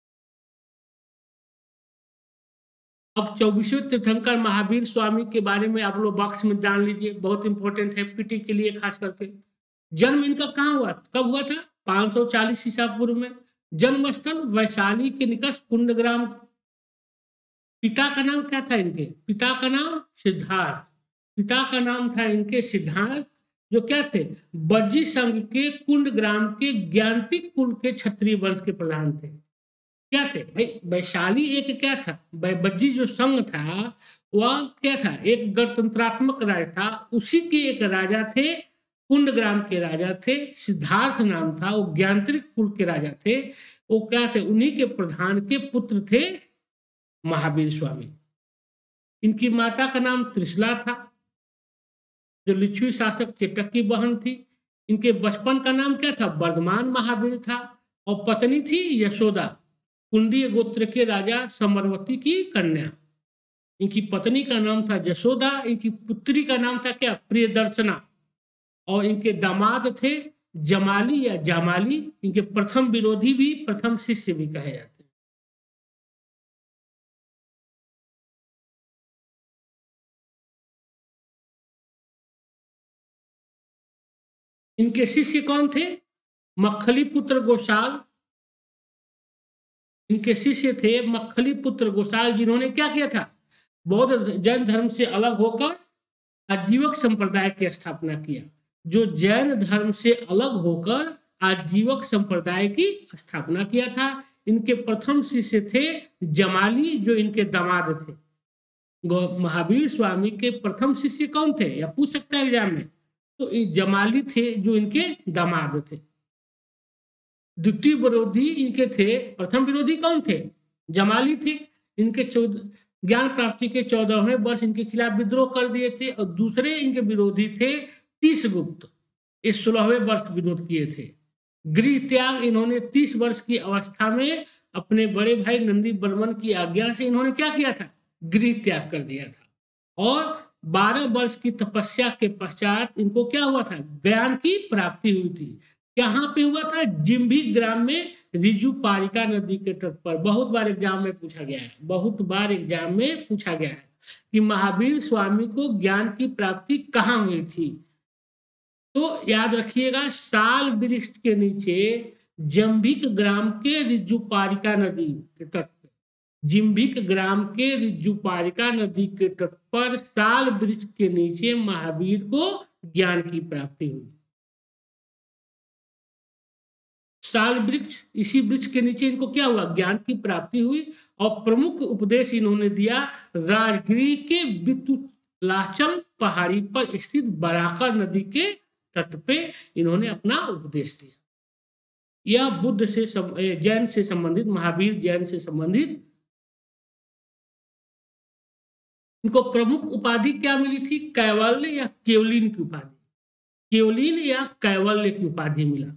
अब 24वें तीर्थंकर महावीर स्वामी के बारे में आप लोग बॉक्स में जान लीजिए, बहुत इंपॉर्टेंट है पीटी के लिए खास करके। जन्म इनका कहाँ हुआ, कब हुआ था? 540 ईसा पूर्व में। जन्म स्थल वैशाली के निकट कुंडग्राम। पिता का नाम क्या था इनके? पिता का नाम सिद्धार्थ। पिता का नाम था इनके सिद्धार्थ, जो क्या थे? बज्जी संघ के कुंडग्राम के ज्ञानतिक कुल के क्षत्रिय वंश के प्रधान थे। क्या थे भाई? वैशाली एक क्या था? बज्जी जो संघ था वह क्या था? एक गणतंत्रात्मक राज्य था, उसी के एक राजा थे, कुंडग्राम के राजा थे, सिद्धार्थ नाम था, वो ज्ञानत्रिक कुल के राजा थे। वो क्या थे? उन्हीं के प्रधान के पुत्र थे महावीर स्वामी। इनकी माता का नाम त्रिशला था, जो लिच्छवी शासक चेटक की बहन थी। इनके बचपन का नाम क्या था? वर्धमान महावीर था। और पत्नी थी यशोदा, कुंडीय गोत्र के राजा समरवती की कन्या। इनकी पत्नी का नाम था यशोदा, इनकी पुत्री का नाम था क्या? प्रियदर्शना। और इनके दामाद थे जमाली या जामाली। इनके प्रथम विरोधी भी प्रथम शिष्य भी कहे जाते हैं। इनके शिष्य कौन थे? मक्खली पुत्र गोसाल। इनके शिष्य थे मक्खली पुत्र गोसाल, जिन्होंने क्या किया था? बौद्ध जैन धर्म से अलग होकर आजीवक संप्रदाय की स्थापना किया। जो जैन धर्म से अलग होकर आजीवक संप्रदाय की स्थापना किया था। इनके प्रथम शिष्य थे जमाली, जो इनके दामाद थे। महावीर स्वामी के प्रथम शिष्य कौन थे, या पूछ सकता है एग्जाम में, तो जमाली थे, जो इनके दामाद थे। द्वितीय विरोधी इनके थे, प्रथम विरोधी कौन थे? जमाली थे। इनके ज्ञान प्राप्ति के 14वें वर्ष इनके खिलाफ विद्रोह कर दिए थे। और दूसरे इनके विरोधी थे तीसगुप्त, इस 16वें वर्ष विरोध किए थे। गृह त्याग इन्होंने 30 वर्ष की अवस्था में अपने बड़े भाई नंदी बर्मन की आज्ञा से इन्होंने क्या किया था? गृह त्याग कर दिया था। और 12 वर्ष की तपस्या के पश्चात इनको क्या हुआ था? ज्ञान की प्राप्ति हुई थी। यहाँ पे हुआ था? जिम्भी ग्राम में, रिजु पारिका नदी के तट पर। बहुत बार एग्जाम में पूछा गया है, बहुत बार एग्जाम में पूछा गया है कि महावीर स्वामी को ज्ञान की प्राप्ति कहाँ हुई थी। तो याद रखिएगा, साल वृक्ष के नीचे जम्भिक ग्राम के रिजु पारिका नदी के तट पर, जिम्भिक ग्राम के रिजु पारिका नदी के तट पर साल वृक्ष के नीचे महावीर को ज्ञान की प्राप्ति हुई। साल वृक्ष, इसी वृक्ष के नीचे इनको क्या हुआ? ज्ञान की प्राप्ति हुई। और प्रमुख उपदेश इन्होंने दिया राजगृह के लाचल पहाड़ी पर स्थित बराकर नदी के तट पे इन्होंने अपना उपदेश दिया। यह बुद्ध से जैन से संबंधित, महावीर जैन से संबंधित, इनको प्रमुख उपाधि क्या मिली थी? कैवल्य या केवलिन की उपाधि, केवलिन या कैवल्य की उपाधि मिला।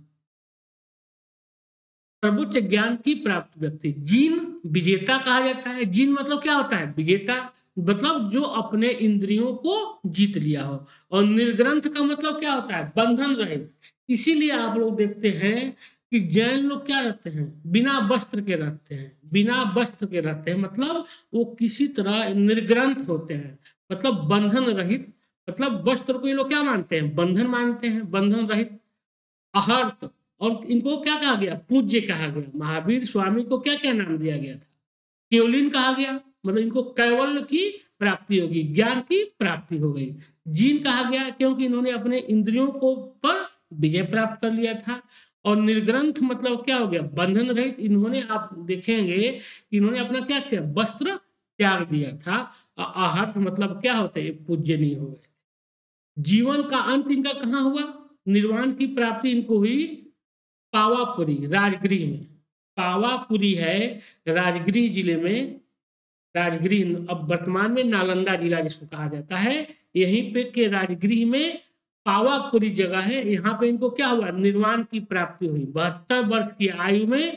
सर्वोच्च ज्ञान की प्राप्त व्यक्ति, जिन विजेता कहा जाता है। जिन मतलब क्या होता है? विजेता, मतलब जो अपने इंद्रियों को जीत लिया हो। और निर्ग्रंथ का मतलब क्या होता है? बंधन रहित। इसीलिए आप लोग देखते हैं कि जैन लोग क्या रहते हैं? बिना वस्त्र के रहते हैं, बिना वस्त्र के रहते हैं, मतलब वो किसी तरह निर्ग्रंथ होते हैं, मतलब बंधन रहित। मतलब वस्त्र को ये लोग क्या मानते हैं? बंधन मानते हैं, बंधन रहित, अहर्त। और इनको क्या कहा गया? पूज्य कहा गया। महावीर स्वामी को क्या क्या नाम दिया गया था? केवलिन कहा गया, मतलब इनको कैवल्य की प्राप्ति होगी, ज्ञान की प्राप्ति हो गई। जीन कहा गया क्योंकि इन्होंने अपने इंद्रियों को पर विजय प्राप्त कर लिया था। और निर्ग्रंथ मतलब क्या हो गया? बंधन रहित। इन्होंने, आप देखेंगे कि इन्होंने अपना क्या किया? वस्त्र त्याग दिया था। आहत मतलब क्या होते हैं? पूज्यनीय हो गए। जीवन का अंत इनका कहाँ हुआ? निर्वाण की प्राप्ति इनको हुई पावापुरी, राजगृह में। पावापुरी है राजगृह जिले में, राजगृह अब वर्तमान में नालंदा जिला जिसको कहा जाता है, यहीं पे के राजगृह में पावापुरी जगह है। यहाँ पे इनको क्या हुआ? निर्वाण की प्राप्ति हुई। 72 वर्ष की आयु में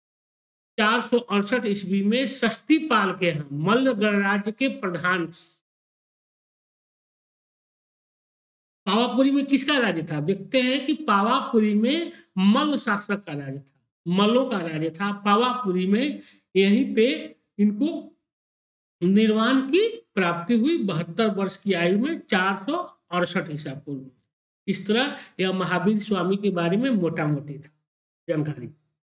468 ईस्वी में षष्ठीपाल के यहाँ, मल्ल गणराज्य के प्रधान। पावापुरी में किसका राज्य था? देखते हैं कि पावापुरी में मल्ल शासक का राज्य था, मल्लों का राज्य था पावापुरी में। यहीं पे इनको निर्वाण की प्राप्ति हुई 72 वर्ष की आयु में, 468 ईसा पूर्व में। इस तरह यह महावीर स्वामी के बारे में मोटा मोटी था जानकारी।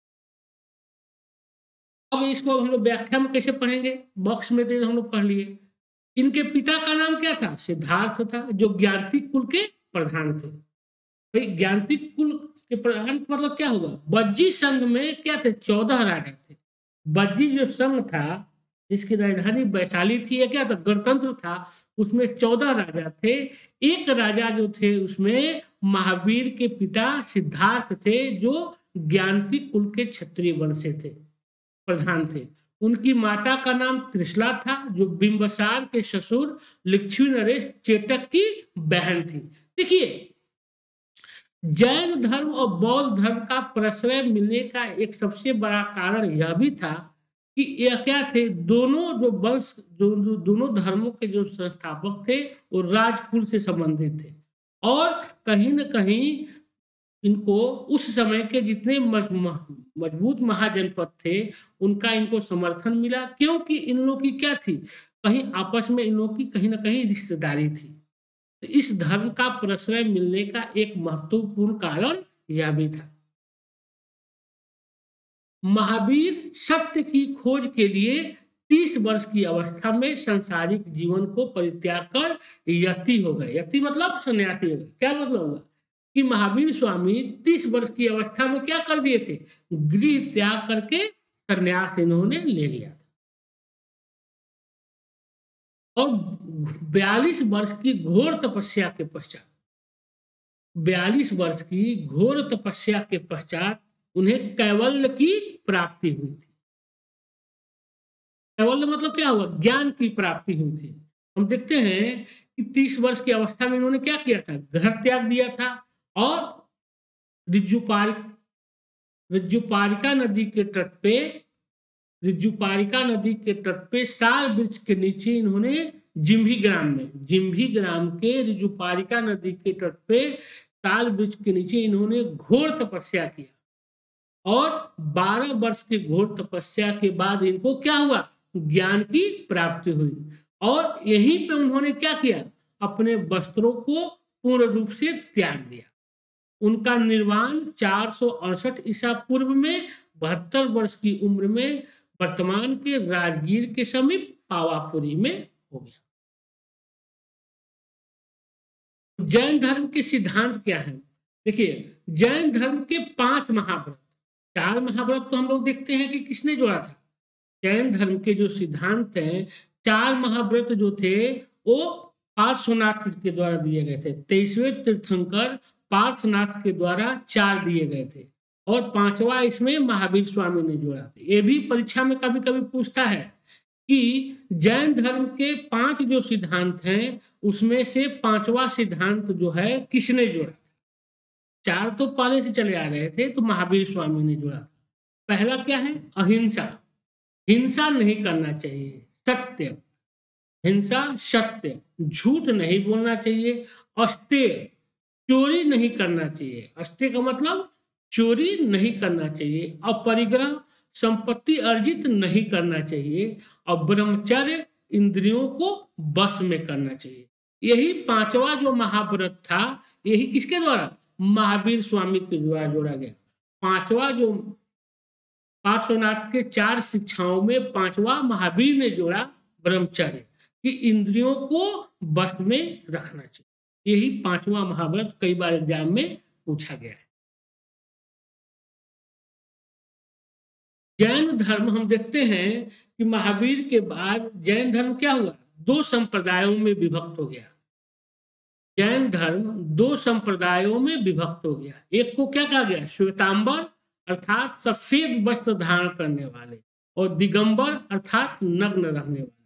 अब इसको हम लोग व्याख्या में कैसे पढ़ेंगे? बॉक्स में दे हम लोग पढ़ लिए। इनके पिता का नाम क्या था? सिद्धार्थ था, जो ज्ञातिक कुल के प्रधान थे। भाई ज्ञातिक कुल के प्रधान मतलब क्या हुआ? बज्जी संघ में क्या थे? 14 राजा थे। बज्जी जो संघ था जिसकी राजधानी वैशाली थी, या क्या था? गणतंत्र था। उसमें 14 राजा थे। एक राजा जो थे उसमें महावीर के पिता सिद्धार्थ थे, जो ज्ञातिक कुल के क्षत्रिय वंश से थे, प्रधान थे। उनकी माता का नाम त्रिशला था, जो बिंबसार के ससुर लक्ष्मी नरेश चेतक की बहन थी। देखिए, जैन धर्म और बौद्ध धर्म का प्रश्रय मिलने का एक सबसे बड़ा कारण यह भी था कि यह क्या थे? दोनों जो वंश, जो दोनों धर्मों के जो संस्थापक थे वो राजकुल से संबंधित थे। और कहीं न कहीं इनको उस समय के जितने मजबूत महाजनपद थे उनका इनको समर्थन मिला, क्योंकि इन लोगों की क्या थी? कहीं आपस में इन लोगों की कहीं ना कहीं रिश्तेदारी थी। तो इस धर्म का प्रश्रय मिलने का एक महत्वपूर्ण कारण यह भी था। महावीर सत्य की खोज के लिए 30 वर्ष की अवस्था में सांसारिक जीवन को परित्याग कर यति हो गए। यति मतलब सन्यासी हो गए। क्या मतलब हुआ? कि महावीर स्वामी 30 वर्ष की अवस्था में क्या कर दिए थे? गृह त्याग करके संन्यास इन्होंने ले लिया। और 42 वर्ष की घोर तपस्या के पश्चात, 42 वर्ष की घोर तपस्या के पश्चात उन्हें कैवल्य की प्राप्ति हुई थी। कैवल्य मतलब क्या हुआ? ज्ञान की प्राप्ति हुई थी। हम देखते हैं कि 30 वर्ष की अवस्था में इन्होंने क्या किया था? घर त्याग दिया था और रिज्जुपारिका नदी के तट पे, रिज्जुपारिका नदी के तट पे साल वृक्ष के नीचे इन्होंने जिम्भी ग्राम में, जिम्भी ग्राम के रिज्जुपारिका नदी के तट पे साल वृक्ष के नीचे इन्होंने घोर तपस्या किया। और 12 वर्ष की घोर तपस्या के बाद इनको क्या हुआ? ज्ञान की प्राप्ति हुई। और यहीं पे उन्होंने क्या किया? अपने वस्त्रों को पूर्ण रूप से त्याग दिया। उनका निर्वाण 468 ईसा पूर्व में 72 वर्ष की उम्र में वर्तमान के राजगीर के समीप पावापुरी में हो गया। जैन धर्म के सिद्धांत क्या है? देखिए, जैन धर्म के 5 महाव्रत, 4 महाव्रत तो हम लोग देखते हैं कि किसने जोड़ा था। जैन धर्म के जो सिद्धांत हैं, 4 महाव्रत जो थे वो पार्श्वनाथ के द्वारा दिए गए थे। 23वें तीर्थंकर पार्श्वनाथ के द्वारा 4 दिए गए थे और 5वां इसमें महावीर स्वामी ने जोड़ा था। ये भी परीक्षा में कभी कभी पूछता है कि जैन धर्म के 5 जो सिद्धांत हैं उसमें से 5वां सिद्धांत जो है किसने जोड़ा। 4 तो पहले से चले आ रहे थे, तो महावीर स्वामी ने जोड़ा। पहला क्या है? अहिंसा, हिंसा नहीं करना चाहिए, सत्य, हिंसा सत्य, झूठ नहीं बोलना चाहिए, अस्तेय, चोरी नहीं करना चाहिए, अस्तेय का मतलब चोरी नहीं करना चाहिए, अपरिग्रह, संपत्ति अर्जित नहीं करना चाहिए, और ब्रह्मचर्य, इंद्रियों को बस में करना चाहिए। यही 5वां जो महाव्रत था, यही किसके द्वारा? महावीर स्वामी के द्वारा जोड़ा गया। 5वां जो पार्श्वनाथ के 4 शिक्षाओं में 5वां महावीर ने जोड़ा, ब्रह्मचर्य, कि इंद्रियों को बस में रखना चाहिए। यही 5वां महाव्रत कई बार एग्जाम में पूछा गया है। जैन धर्म हम देखते हैं कि महावीर के बाद जैन धर्म क्या हुआ? 2 संप्रदायों में विभक्त हो गया। जैन धर्म 2 संप्रदायों में विभक्त हो गया। एक को क्या कहा गया? श्वेतांबर अर्थात सफेद वस्त्र धारण करने वाले, और दिगंबर अर्थात नग्न रहने वाले।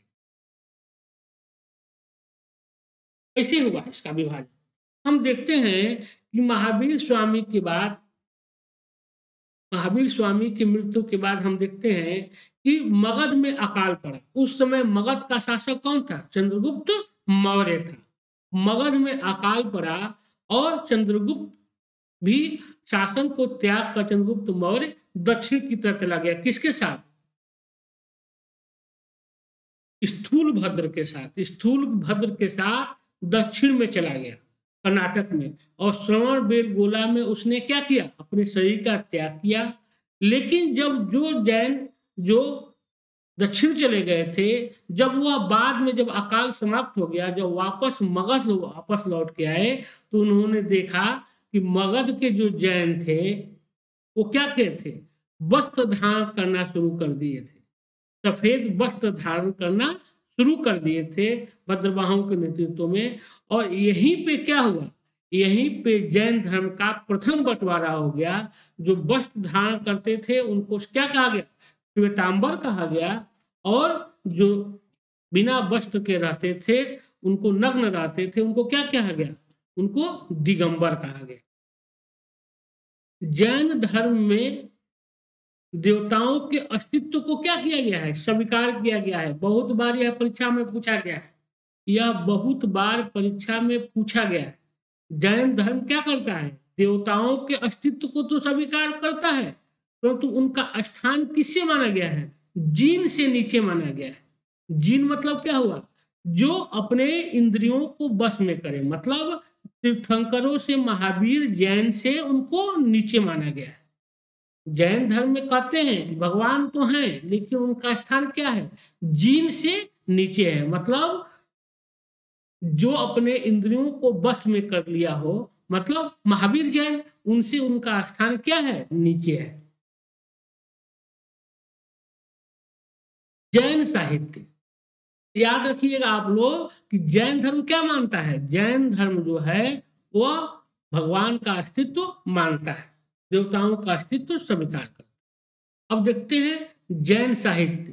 कैसे हुआ इसका विभाजन? हम देखते हैं कि महावीर स्वामी के बाद, महावीर स्वामी की मृत्यु के बाद हम देखते हैं कि मगध में अकाल पड़ा। उस समय मगध का शासक कौन था? चंद्रगुप्त मौर्य था। मगध में अकाल पड़ा और चंद्रगुप्त भी शासन को त्याग कर चंद्रगुप्त मौर्य दक्षिण की तरफ चला गया। किसके साथ? स्थूल भद्र के साथ। स्थूल भद्र के साथ दक्षिण में चला गया, कर्नाटक में, और श्रवण बेलगोला में उसने क्या किया? अपने शरीर का त्याग किया। लेकिन जब जो जैन जो दक्षिण चले गए थे, जब वह बाद में जब अकाल समाप्त हो गया, जब वापस मगध वापस लौट के आए, तो उन्होंने देखा कि मगध के जो जैन थे वो क्या कहते थे? वस्त्र धारण करना शुरू कर दिए थे, सफेद वस्त्र धारण करना शुरू कर दिए थे भद्रवाहों के नेतृत्व में। और यहीं पे क्या हुआ? यहीं पे जैन धर्म का प्रथम बंटवारा हो गया। जो वस्त्र धारण करते थे उनको क्या कहा गया? श्वेतांबर कहा गया, और जो बिना वस्त्र के रहते थे, उनको नग्न रहते थे, उनको क्या कहा गया? उनको दिगंबर कहा गया। जैन धर्म में देवताओं के अस्तित्व को क्या किया गया है? स्वीकार किया गया है। बहुत बार यह परीक्षा में पूछा गया है, यह बहुत बार परीक्षा में पूछा गया है। जैन धर्म क्या करता है? देवताओं के अस्तित्व को तो स्वीकार करता है, परंतु उनका स्थान किससे माना गया है? जीन से नीचे माना गया है। जीन मतलब क्या हुआ? जो अपने इंद्रियों को बस में करे, मतलब तीर्थंकरों से महावीर जैन से उनको नीचे माना गया है। जैन धर्म में कहते हैं कि भगवान तो हैं, लेकिन उनका स्थान क्या है? जीन से नीचे है, मतलब जो अपने इंद्रियों को बस में कर लिया हो, मतलब महावीर जैन, उनसे उनका स्थान क्या है? नीचे है। जैन साहित्य, याद रखिएगा आप लोग कि जैन धर्म क्या मानता है? जैन धर्म जो है वह भगवान का अस्तित्व मानता है, देवताओं का अस्तित्व स्वीकार करता है। अब देखते हैं जैन साहित्य।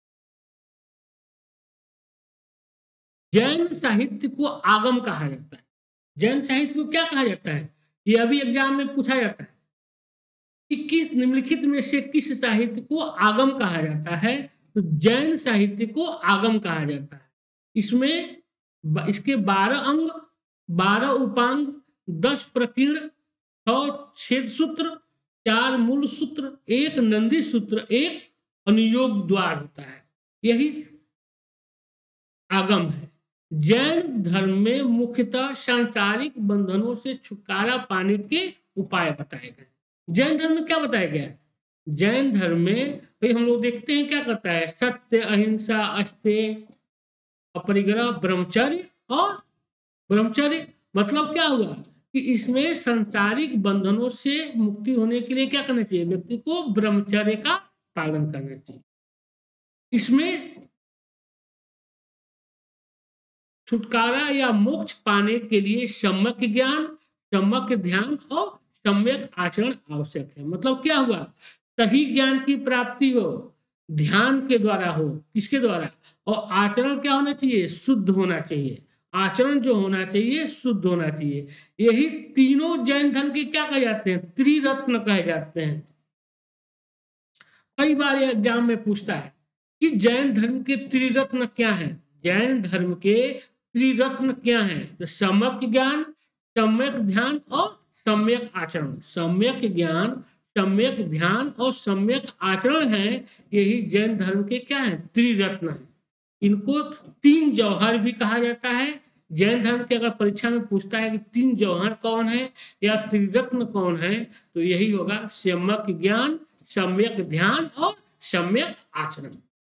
जैन साहित्य को आगम कहा जाता है। जैन साहित्य को क्या कहा जाता है? यह भी एग्जाम में पूछा जाता है कि किस निम्नलिखित में से किस साहित्य को आगम कहा जाता है? तो जैन साहित्य को आगम कहा जाता है। इसमें इसके 12 अंग, 12 उपांग, 10 प्रकीर्ण, 6 छेद सूत्र, 4 मूल सूत्र, 1 नंदी सूत्र, 1 अनुयोग द्वार होता है। यही आगम है। जैन धर्म में मुख्यतः सांसारिक बंधनों से छुटकारा पाने के उपाय बताए गए। जैन धर्म में क्या बताया गया है? जैन धर्म में भाई हम लोग देखते हैं क्या करता है? सत्य, अहिंसा, अस्तेय, अपरिग्रह, ब्रह्मचर्य। और ब्रह्मचर्य मतलब क्या हुआ कि इसमें सांसारिक बंधनों से मुक्ति होने के लिए क्या करना चाहिए? व्यक्ति को ब्रह्मचर्य का पालन करना चाहिए। इसमें छुटकारा या मोक्ष पाने के लिए सम्यक ज्ञान, सम्यक ध्यान और सम्यक आचरण आवश्यक है। मतलब क्या हुआ, सही ज्ञान की प्राप्ति हो, ध्यान के द्वारा हो, किसके द्वारा, और आचरण क्या होना चाहिए, शुद्ध होना चाहिए। आचरण जो होना चाहिए शुद्ध होना चाहिए। यही तीनों जैन धर्म के क्या कहे जाते हैं, त्रिरत्न कहे जाते हैं। कई बार यह एग्जाम में पूछता है कि जैन धर्म के त्रिरत्न क्या हैं। जैन धर्म के त्रिरत्न क्या हैं, तो सम्यक ज्ञान, सम्यक ध्यान और सम्यक आचरण। सम्यक ज्ञान, सम्यक ध्यान और सम्यक आचरण है, यही जैन धर्म के क्या है, त्रिरत्न है। इनको तीन जौहर भी कहा जाता है। जैन धर्म के अगर परीक्षा में पूछता है कि तीन जौहर कौन है या त्रिरत्न कौन है, तो यही होगा सम्यक ज्ञान, सम्यक ध्यान और सम्यक आचरण।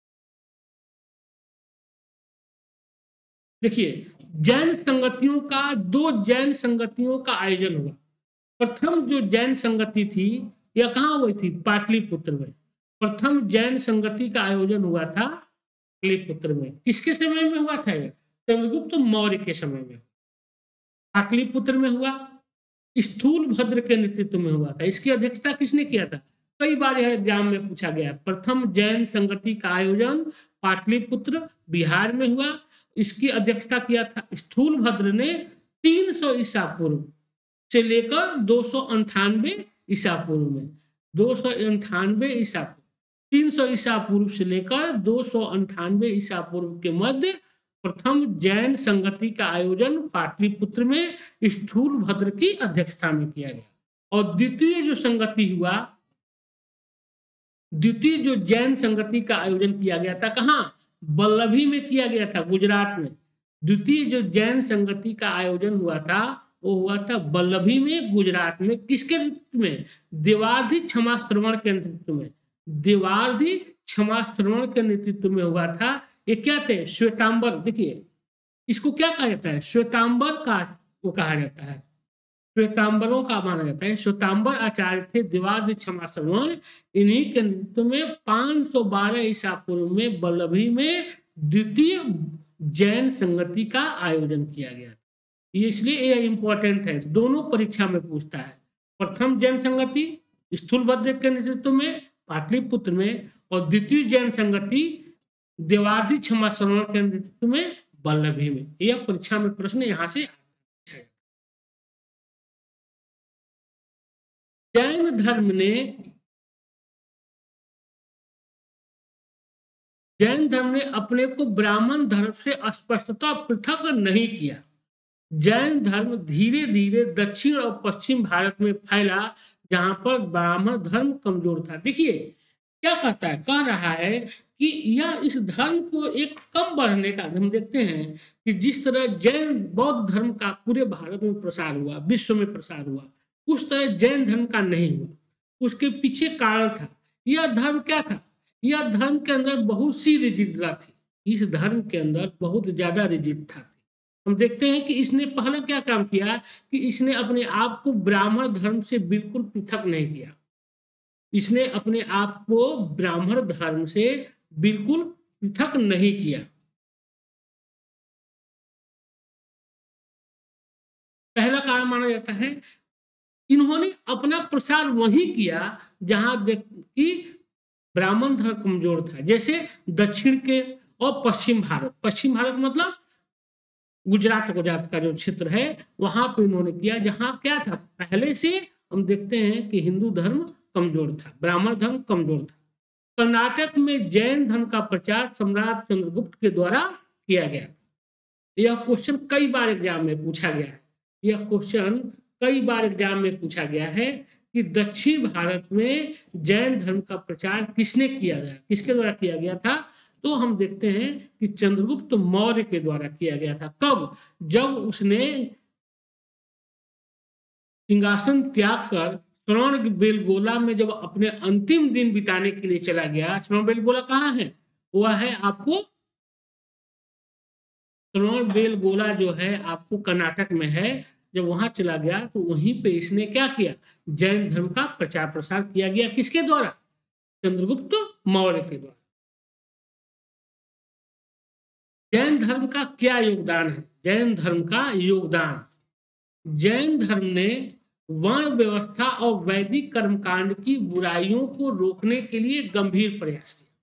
देखिए, जैन संगतियों का, दो जैन संगतियों का आयोजन हुआ। प्रथम जो जैन संगति थी यह कहाँ हुई थी, पाटलिपुत्र में। प्रथम जैन संगति का आयोजन हुआ था पाटलिपुत्र में। किसके समय में हुआ था, चंद्रगुप्त मौर्य के समय में पाटलिपुत्र में हुआ। स्थूल भद्र के नेतृत्व में हुआ था। इसकी अध्यक्षता किसने किया था, कई बार यह एग्जाम में पूछा गया। प्रथम जैन संगति का आयोजन पाटलिपुत्र बिहार में हुआ। इसकी अध्यक्षता किया था स्थूल भद्र ने 300 ईसा पूर्व से लेकर 298 ईसा पूर्व में। 298 ईसा पूर्व, 300 ईसा पूर्व से लेकर 298 ईसा पूर्व के मध्य प्रथम जैन संगति का आयोजन पाटलिपुत्र में स्थूल भद्र की अध्यक्षता में किया गया। और द्वितीय जो संगति हुआ, द्वितीय जो जैन संगति का आयोजन किया गया था, कहाँ, वल्लभी में किया गया था, गुजरात में। द्वितीय जो जैन संगति का आयोजन हुआ था वो हुआ था वल्लभी में, गुजरात में। किसके नेतृत्व में, देवार्धी क्षमा श्रवण के नेतृत्व में। देवार्धी क्षमा श्रवण के नेतृत्व में हुआ था। ये क्या थे, श्वेतांबर। देखिए, इसको क्या कहा जाता है, श्वेतांबर का वो कहा जाता है, श्वेतांबरों का माना जाता है। श्वेतांबर आचार्य थे देवार्धी क्षमा श्रवण। इन्हीं के नेतृत्व में 512 ईसा पूर्व में वल्लभी में द्वितीय जैन संगति का आयोजन किया गया। ये इसलिए ये इंपॉर्टेंट है, दोनों परीक्षा में पूछता है। प्रथम जैन संगति स्थूलभद्र के नेतृत्व में पाटलिपुत्र में, और द्वितीय जैन संगति देवार्धी क्षमा श्रवण के नेतृत्व में वल्लभी में। यह परीक्षा में प्रश्न यहां से है। जैन धर्म ने अपने को ब्राह्मण धर्म से स्पष्टता पृथक नहीं किया। जैन धर्म धीरे धीरे दक्षिण और पश्चिम भारत में फैला, जहां पर ब्राह्मण धर्म कमजोर था। देखिए क्या कहता है, कह रहा है कि यह इस धर्म को एक कम बढ़ने का, हम देखते हैं कि जिस तरह जैन बौद्ध धर्म का पूरे भारत में प्रसार हुआ, विश्व में प्रसार हुआ, उस तरह जैन धर्म का नहीं हुआ। उसके पीछे कारण था, यह धर्म क्या था, यह धर्म के अंदर बहुत सी रिजिडता थी। इस धर्म के अंदर बहुत ज्यादा रिजिडता थी। हम देखते हैं कि इसने पहले क्या काम किया कि इसने अपने आप को ब्राह्मण धर्म से बिल्कुल पृथक नहीं किया। इसने अपने आप को ब्राह्मण धर्म से बिल्कुल पृथक नहीं किया। पहला कारण माना जाता है, इन्होंने अपना प्रसार वहीं किया जहां कि ब्राह्मण धर्म कमजोर था, जैसे दक्षिण के और पश्चिम भारत। पश्चिम भारत मतलब गुजरात का जो क्षेत्र है, वहां पे इन्होंने किया जहां क्या था, पहले से हम देखते हैं कि हिंदू धर्म कमजोर था, ब्राह्मण धर्म कमजोर था। कर्नाटक में जैन धर्म का प्रचार सम्राट चंद्रगुप्त के द्वारा किया गया। यह क्वेश्चन कई बार एग्जाम में पूछा गया है। यह क्वेश्चन कई बार एग्जाम में पूछा गया है कि दक्षिण भारत में जैन धर्म का प्रचार किसने किया गया, किसके द्वारा किया गया था। तो हम देखते हैं कि चंद्रगुप्त मौर्य के द्वारा किया गया था। कब, जब उसने सिंहासन त्याग कर श्रवण बेलगोला में जब अपने अंतिम दिन बिताने के लिए चला गया। श्रवण बेलगोला कहाँ है, वह है आपको, श्रवण बेलगोला जो है आपको कर्नाटक में है। जब वहां चला गया तो वहीं पे इसने क्या किया, जैन धर्म का प्रचार प्रसार किया गया। किसके द्वारा, चंद्रगुप्त मौर्य के द्वारा। जैन धर्म का क्या योगदान है? जैन धर्म का योगदान, जैन धर्म ने वर्ण व्यवस्था और वैदिक कर्मकांड की बुराइयों को रोकने के लिए गंभीर प्रयास किया।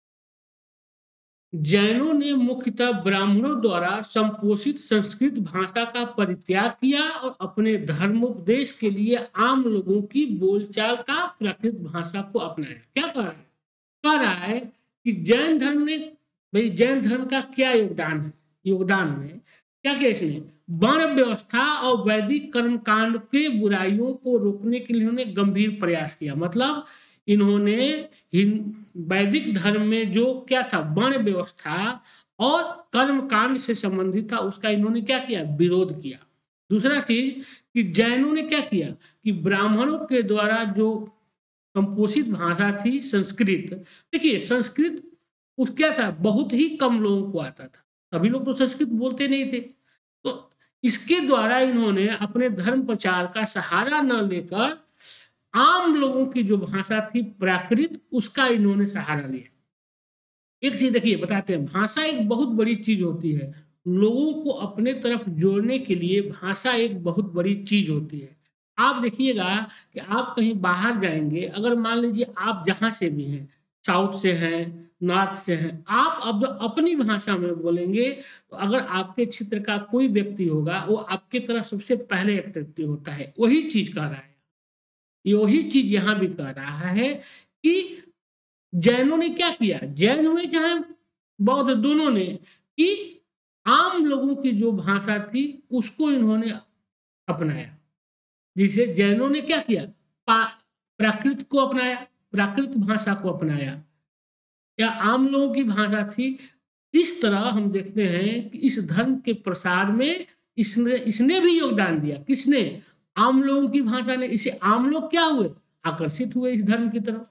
जैनों ने मुख्यतः ब्राह्मणों द्वारा संपोषित संस्कृत भाषा का परित्याग किया और अपने धर्मोपदेश के लिए आम लोगों की बोलचाल का प्राकृत भाषा को अपनाया। क्या कह रहा है? कह रहा है कि जैन धर्म ने, भाई जैन धर्म का क्या योगदान है? योगदान में क्या किया इसने? वर्ण व्यवस्था और वैदिक कर्मकांड के बुराइयों को रोकने के लिए उन्होंने गंभीर प्रयास किया। मतलब इन्होंने वैदिक धर्म में जो क्या था, वर्ण व्यवस्था और कर्मकांड से संबंधित था, उसका इन्होंने क्या किया? विरोध किया। दूसरा चीज कि जैनों ने क्या किया कि ब्राह्मणों के द्वारा जो संपोषित भाषा थी संस्कृत, देखिए संस्कृत उस क्या था, बहुत ही कम लोगों को आता था, सभी लोग तो संस्कृत बोलते नहीं थे। तो इसके द्वारा इन्होंने अपने धर्म प्रचार का सहारा न लेकर आम लोगों की जो भाषा थी प्राकृत, उसका इन्होंने सहारा लिया। एक चीज देखिए बताते हैं, भाषा एक बहुत बड़ी चीज होती है, लोगों को अपने तरफ जोड़ने के लिए भाषा एक बहुत बड़ी चीज होती है। आप देखिएगा कि आप कहीं बाहर जाएंगे, अगर मान लीजिए आप जहां से भी हैं, साउथ से हैं, नॉर्थ से हैं, आप अब अपनी भाषा में बोलेंगे तो अगर आपके क्षेत्र का कोई व्यक्ति होगा वो आपके तरफ सबसे पहले अट्रैक्टिव होता है। वही चीज कह रहा है, यही चीज यहां भी कह रहा है कि जैनों ने क्या किया, जैन हुए चाहे बौद्ध, दोनों ने, कि आम लोगों की जो भाषा थी उसको इन्होंने अपनाया। जिसे जैनों ने क्या किया, प्राकृत को अपनाया, प्राकृत भाषा को अपनाया, या आम लोगों की भाषा थी। इस तरह हम देखते हैं कि इस धर्म के प्रसार में इसने इसने भी योगदान दिया। किसने? आम लोगों की भाषा ने। इसे आम लोग क्या हुए, आकर्षित हुए इस धर्म की तरफ।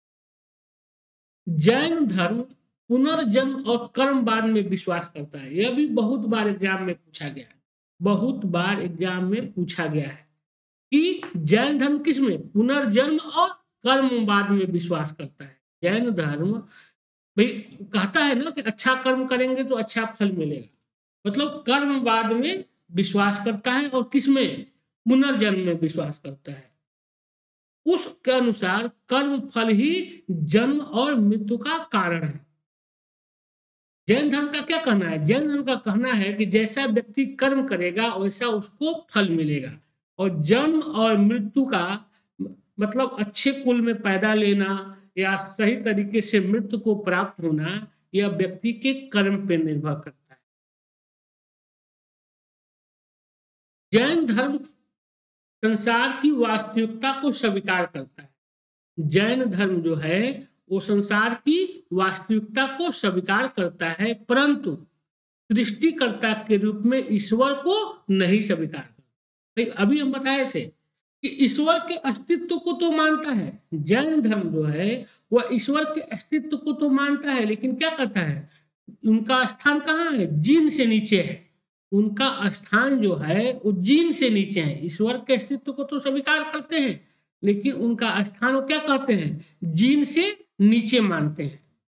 जैन धर्म पुनर्जन्म और कर्मवाद में विश्वास करता है। यह भी बहुत बार एग्जाम में पूछा गया है, बहुत बार एग्जाम में पूछा गया है कि जैन धर्म किसमें? पुनर्जन्म और कर्मवाद में विश्वास करता है। जैन धर्म भाई कहता है ना कि अच्छा कर्म करेंगे तो अच्छा फल मिलेगा, मतलब कर्मवाद में विश्वास करता है। और किसमें? पुनर्जन्म में विश्वास करता है। उसके अनुसार कर्म फल ही जन्म और मृत्यु का कारण है। जैन धर्म का क्या कहना है? जैन धर्म का कहना है कि जैसा व्यक्ति कर्म करेगा वैसा उसको फल मिलेगा, और जन्म और मृत्यु का मतलब अच्छे कुल में पैदा लेना या सही तरीके से मृत्यु को प्राप्त होना, यह व्यक्ति के कर्म पर निर्भर करता है। जैन धर्म संसार की वास्तविकता को स्वीकार करता है। जैन धर्म जो है वो संसार की वास्तविकता को स्वीकार करता है, परंतु सृष्टिकर्ता के रूप में ईश्वर को नहीं स्वीकार करता। अभी हम बताए थे कि ईश्वर के अस्तित्व को तो मानता है, जैन धर्म जो है वह ईश्वर के अस्तित्व को तो मानता है, लेकिन क्या करता है, उनका स्थान कहाँ है? जीन से नीचे है। उनका स्थान जो है वो जीन से नीचे है। ईश्वर के अस्तित्व को तो स्वीकार करते हैं, लेकिन उनका स्थान वो क्या कहते हैं? जीन से नीचे मानते हैं।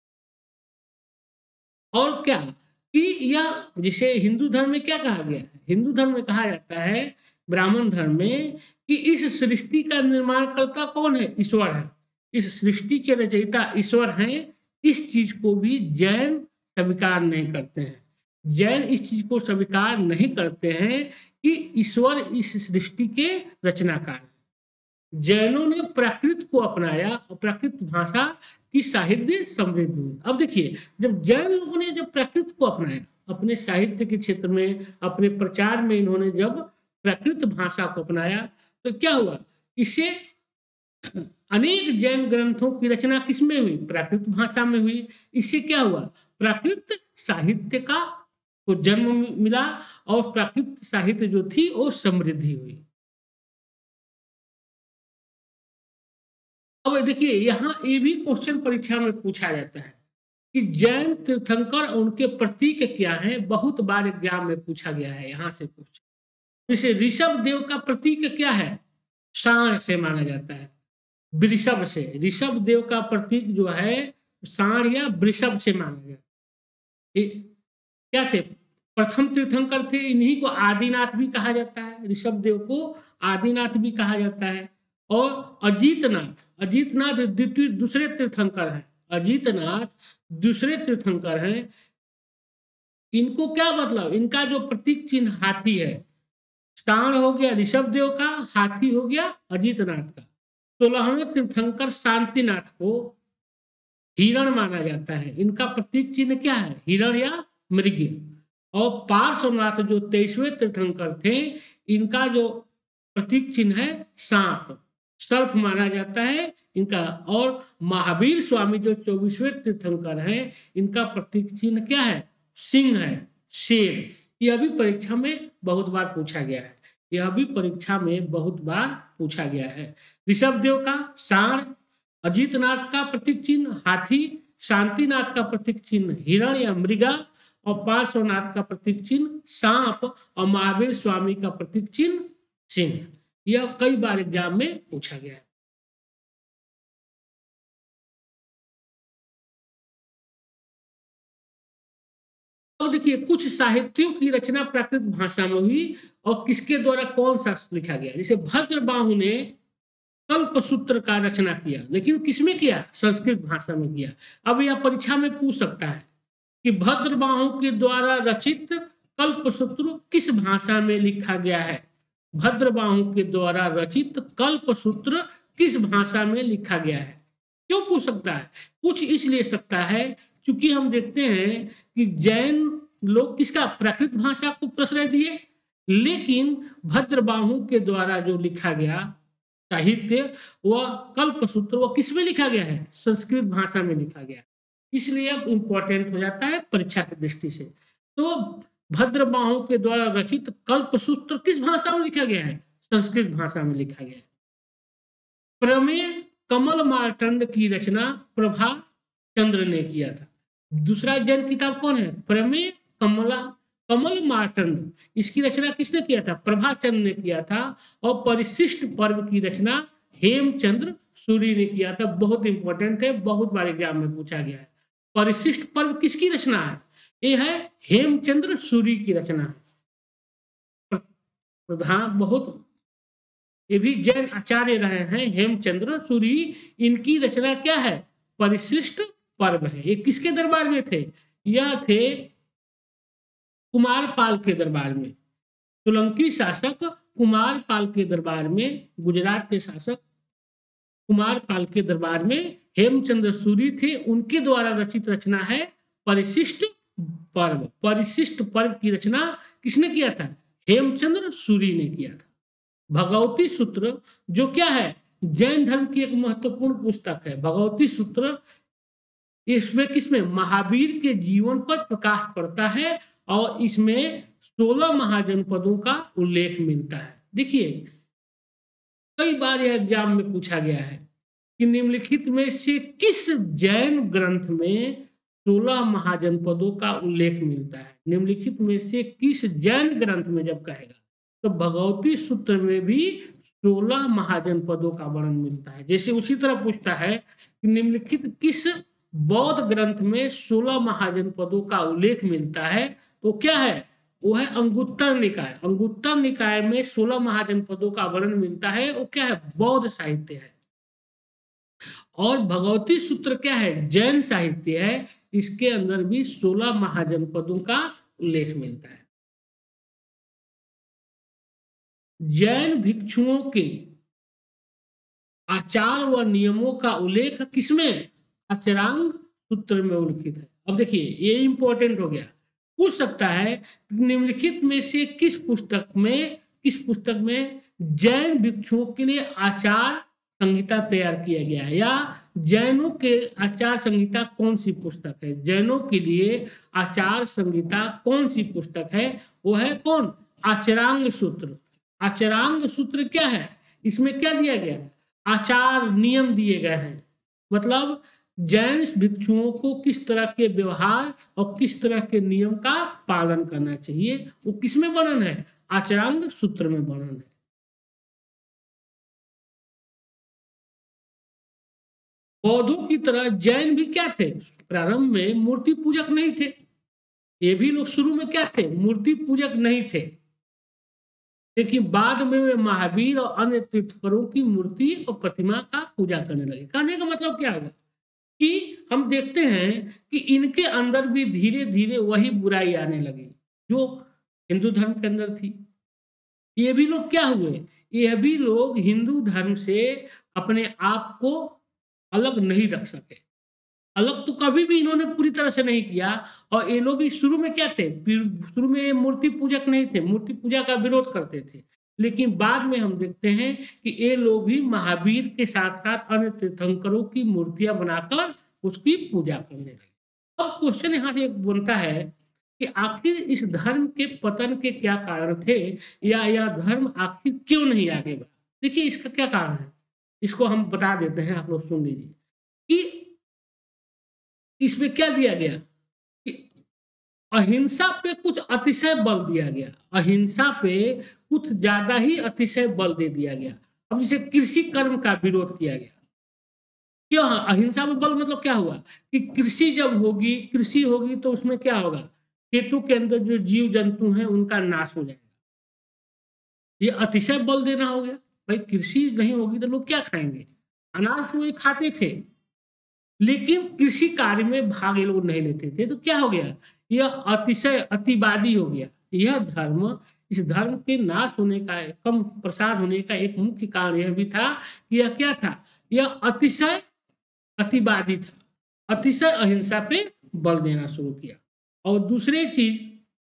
और क्या कि यह, जिसे हिंदू धर्म में क्या कहा गया है? हिंदू धर्म में कहा जाता है, ब्राह्मण धर्म में, कि इस सृष्टि का निर्माण करता कौन है? ईश्वर है। इस सृष्टि के रचयिता ईश्वर हैं। इस चीज को भी जैन स्वीकार नहीं करते हैं। जैन इस चीज को स्वीकार नहीं करते हैं कि ईश्वर इस सृष्टि के रचनाकार। जैनों ने प्राकृत को अपनाया और प्राकृत भाषा की साहित्य समृद्ध हुई। अब देखिए, जब जैन लोगों ने जब प्राकृत को अपनाया अपने साहित्य के क्षेत्र में, अपने प्रचार में, इन्होंने जब प्राकृत भाषा को अपनाया तो क्या हुआ? इससे अनेक जैन ग्रंथों की रचना किसमें हुई? प्राकृत भाषा में हुई। इससे क्या हुआ? प्राकृत साहित्य का को जन्म मिला और प्राकृत साहित्य जो थी वो समृद्धि हुई। अब देखिए यहाँ ये भी क्वेश्चन परीक्षा में पूछा जाता है कि जैन तीर्थंकर और उनके प्रतीक क्या हैं। बहुत बार एग्जाम में पूछा गया है, यहाँ से पूछा। जैसे ऋषभ देव का प्रतीक क्या है? सांड से माना जाता है। वृषभ से, ऋषभ देव का प्रतीक जो है सांड या वृषभ से माना जाता है। क्या थे? प्रथम तीर्थंकर थे। इन्हीं को आदिनाथ भी कहा जाता है, ऋषभ देव को आदिनाथ भी कहा जाता है। और अजीतनाथ, अजीतनाथ द्वितीय दूसरे तीर्थंकर हैं। अजीतनाथ दूसरे तीर्थंकर हैं। इनको क्या मतलब, इनका जो प्रतीक चिन्ह हाथी है, स्थान हो गया ऋषभ देव का, हाथी हो गया अजीतनाथ का। 16वें तीर्थंकर शांतिनाथ को हिरण माना जाता है। इनका प्रतीक चिन्ह क्या है? हिरण या मृग। और पार्श्वनाथ जो 23वें तीर्थंकर थे, इनका जो प्रतीक चिन्ह है सांप, सर्प माना जाता है इनका। और महावीर स्वामी जो 24वें तीर्थंकर हैं, इनका प्रतीक चिन्ह क्या है? सिंह है, शेर। यह भी परीक्षा में बहुत बार पूछा गया है, यह भी परीक्षा में बहुत बार पूछा गया है। ऋषभ देव का सांड, अजीतनाथ का प्रतीक चिन्ह हाथी, शांतिनाथ का प्रतीक चिन्ह हिरण या मृगा, और पार्श्वनाथ का प्रतीक चिन्ह सांप, और महावीर स्वामी का प्रतीक चिन्ह सिंह। यह कई बार एग्जाम में पूछा गया है। और देखिए कुछ साहित्यों की रचना प्राकृत भाषा में हुई, और किसके द्वारा कौन सा लिखा गया? जैसे भद्रबाहु ने कल्पसूत्र का रचना किया, लेकिन किसमें किया? संस्कृत भाषा में किया। अब यह परीक्षा में पूछ सकता है कि भद्रबाहु के द्वारा रचित कल्पसूत्र किस भाषा में लिखा गया है? भद्रबाहु के द्वारा रचित कल्पसूत्र किस भाषा में लिखा गया है? क्यों पूछ सकता है? पूछ इसलिए सकता है क्योंकि हम देखते हैं कि जैन लोग किसका प्राकृत भाषा को प्रश्रय दिए, लेकिन भद्रबाहु के द्वारा जो लिखा गया साहित्य, वह कल्पसूत्र, वह किस में लिखा गया है? संस्कृत भाषा में लिखा गया। इसलिए अब इंपॉर्टेंट हो जाता है परीक्षा की दृष्टि से। तो भद्रबाहु के द्वारा रचित कल्पसूत्र किस भाषा में लिखा गया है? संस्कृत भाषा में लिखा गया है। प्रमेय कमल मार्तंड की रचना प्रभा चंद्र ने किया था। दूसरा जैन किताब कौन है? प्रमेय कमल मार्तंड, इसकी रचना किसने किया था? प्रभाचंद्र ने किया था। और परिशिष्ट पर्व की रचना हेमचंद्र सूरी ने किया था। बहुत इंपॉर्टेंट है, बहुत बार एग्जाम में पूछा गया है। परिशिष्ट पर्व किसकी रचना है? ये है हेमचंद्र सूरी की रचना है। प्रधान बहुत, ये भी जैन आचार्य रहे हैं हेमचंद्र सूरी। इनकी रचना क्या है? परिशिष्ट पर्व है। ये किसके दरबार में थे? यह थे कुमारपाल के दरबार में। सोलंकी शासक कुमारपाल के दरबार में, गुजरात के शासक कुमारपाल के दरबार में हेमचंद्र सूरी थे। उनके द्वारा रचित रचना है परिशिष्ट पर्व। परिशिष्ट पर्व की रचना किसने किया था? हेमचंद्र सूरी ने किया था। भगवती सूत्र जो क्या है? जैन धर्म की एक महत्वपूर्ण पुस्तक है भगवती सूत्र। इसमें किसमें? महावीर के जीवन पर प्रकाश पड़ता है, और इसमें 16 महाजनपदों का उल्लेख मिलता है। देखिए कई बार यह एग्जाम में पूछा गया है कि निम्नलिखित में से किस जैन ग्रंथ में 16 महाजनपदों का उल्लेख मिलता है? निम्नलिखित में से किस जैन ग्रंथ में जब कहेगा, तो भगवती सूत्र में भी 16 महाजनपदों का वर्णन मिलता है। जैसे उसी तरह पूछता है कि निम्नलिखित किस बौद्ध ग्रंथ में 16 महाजनपदों का उल्लेख मिलता है, तो क्या है? वो है अंगुत्तर निकाय। अंगुत्तर निकाय में 16 महाजनपदों का वर्णन मिलता है। वो क्या है? बौद्ध साहित्य है। और भगवती सूत्र क्या है? जैन साहित्य है। इसके अंदर भी 16 महाजनपदों का उल्लेख मिलता है। जैन भिक्षुओं के आचार व नियमों का उल्लेख किसमें? अचरांग सूत्र में उल्लिखित है। अब देखिए ये इंपॉर्टेंट हो गया। पूछ सकता है निम्नलिखित में से किस पुस्तक में जैन भिक्षुओं के लिए आचार संहिता तैयार किया गया है, या जैनों के आचार संहिता कौन सी पुस्तक है? जैनों के लिए आचार संहिता कौन सी पुस्तक है? वो है कौन? आचरांग सूत्र। आचरांग सूत्र क्या है? इसमें क्या दिया गया है? आचार नियम दिए गए हैं। मतलब जैन भिक्षुओं को किस तरह के व्यवहार और किस तरह के नियम का पालन करना चाहिए, वो किसमें वर्णन है? आचरांग सूत्र में वर्णन है। बौद्धों की तरह जैन भी क्या थे? प्रारंभ में मूर्ति पूजक नहीं थे। ये भी लोग शुरू में क्या थे, मूर्ति पूजक नहीं थे, लेकिन बाद में वे महावीर और अन्य तीर्थंकरों की मूर्ति और प्रतिमा का पूजा करने लगे। कहने का मतलब क्या हुआ कि हम देखते हैं कि इनके अंदर भी धीरे धीरे वही बुराई आने लगी जो हिंदू धर्म के अंदर थी। ये भी लोग क्या हुए, ये भी लोग हिंदू धर्म से अपने आप को अलग नहीं रख सके। अलग तो कभी भी इन्होंने पूरी तरह से नहीं किया। और ये लोग भी शुरू में क्या थे, शुरू में मूर्ति पूजक नहीं थे, मूर्ति पूजा का विरोध करते थे, लेकिन बाद में हम देखते हैं कि ये लोग भी महावीर के साथ साथ अन्य तीर्थंकरों की मूर्तियां बनाकर उसकी पूजा करने लगे। अब क्वेश्चन यहाँ से एक बनता है कि आखिर इस धर्म के पतन के क्या कारण थे, या यह धर्म आखिर क्यों नहीं आगे बढ़ा। देखिए इसका क्या कारण है, इसको हम बता देते हैं, आप लोग सुन लीजिए कि इसमें क्या दिया गया कि अहिंसा पे कुछ अतिशय बल दिया गया, अहिंसा पे कुछ ज्यादा ही अतिशय बल दे दिया गया। अब जैसे कृषि कर्म का विरोध किया गया, क्यों अहिंसा में बल, मतलब क्या हुआ कि कृषि जब होगी, कृषि होगी तो उसमें क्या होगा, खेतों के अंदर जो जीव जंतु हैं उनका नाश हो जाएगा, ये अतिशय बल देना हो गया। भाई कृषि नहीं होगी तो लोग क्या खाएंगे, अनाज तो ये खाते थे, लेकिन कृषि कार्य में भाग ये लोग नहीं लेते थे, तो क्या हो गया, यह अतिशय अतिवादी हो गया। यह धर्म, इस धर्म के नाश होने का, कम प्रसार होने का एक मुख्य कारण यह भी था कि यह क्या था, यह अतिशय अतिवादी था, अतिशय अहिंसा पे बल देना शुरू किया। और दूसरी चीज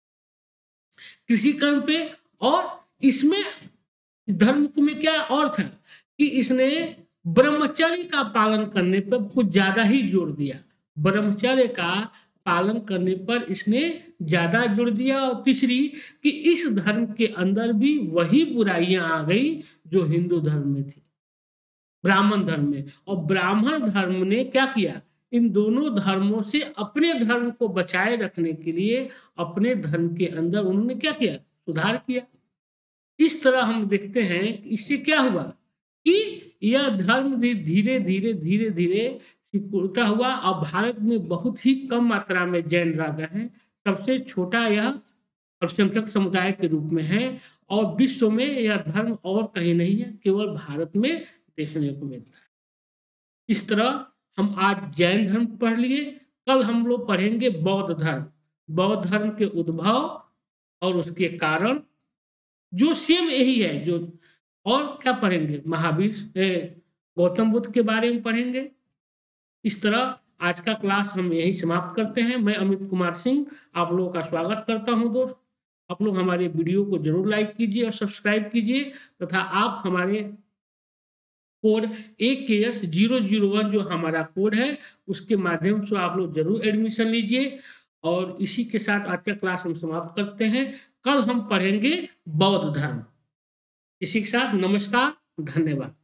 कृषि कर्म पे, और इसमें धर्म में क्या और था कि इसने ब्रह्मचर्य का पालन करने पर कुछ ज्यादा ही जोर दिया, ब्रह्मचर्य का पालन करने पर इसने ज्यादा जोर दिया। और तीसरी कि इस धर्म के अंदर भी वही बुराइयां आ गई जो हिंदू धर्म में थी, ब्राह्मण धर्म में। और ब्राह्मण धर्म ने क्या किया, इन दोनों धर्मों से अपने धर्म को बचाए रखने के लिए अपने धर्म के अंदर उन्होंने क्या किया, सुधार किया। इस तरह हम देखते हैं इससे क्या हुआ कि यह धर्म भी धीरे धीरे धीरे धीरे सिकुड़ता हुआ। और भारत में बहुत ही कम मात्रा में जैन रह गए हैं, सबसे छोटा यह अल्पसंख्यक समुदाय के रूप में है, और विश्व में यह धर्म और कहीं नहीं है, केवल भारत में देखने को मिलता है। इस तरह हम आज जैन धर्म पढ़ लिए, कल हम लोग पढ़ेंगे बौद्ध धर्म, बौद्ध धर्म के उद्भव और उसके कारण, जो सेम यही है जो, और क्या पढ़ेंगे, महावीर गौतम बुद्ध के बारे में पढ़ेंगे। इस तरह आज का क्लास हम यही समाप्त करते हैं। मैं अमित कुमार सिंह आप लोगों का स्वागत करता हूं दोस्त। आप लोग हमारे वीडियो को जरूर लाइक कीजिए और सब्सक्राइब कीजिए, तथा आप हमारे कोड AKS001 जो हमारा कोड है उसके माध्यम से आप लोग जरूर एडमिशन लीजिए। और इसी के साथ आज का क्लास हम समाप्त करते हैं। कल हम पढ़ेंगे बौद्ध धर्म। इसी के साथ नमस्कार, धन्यवाद।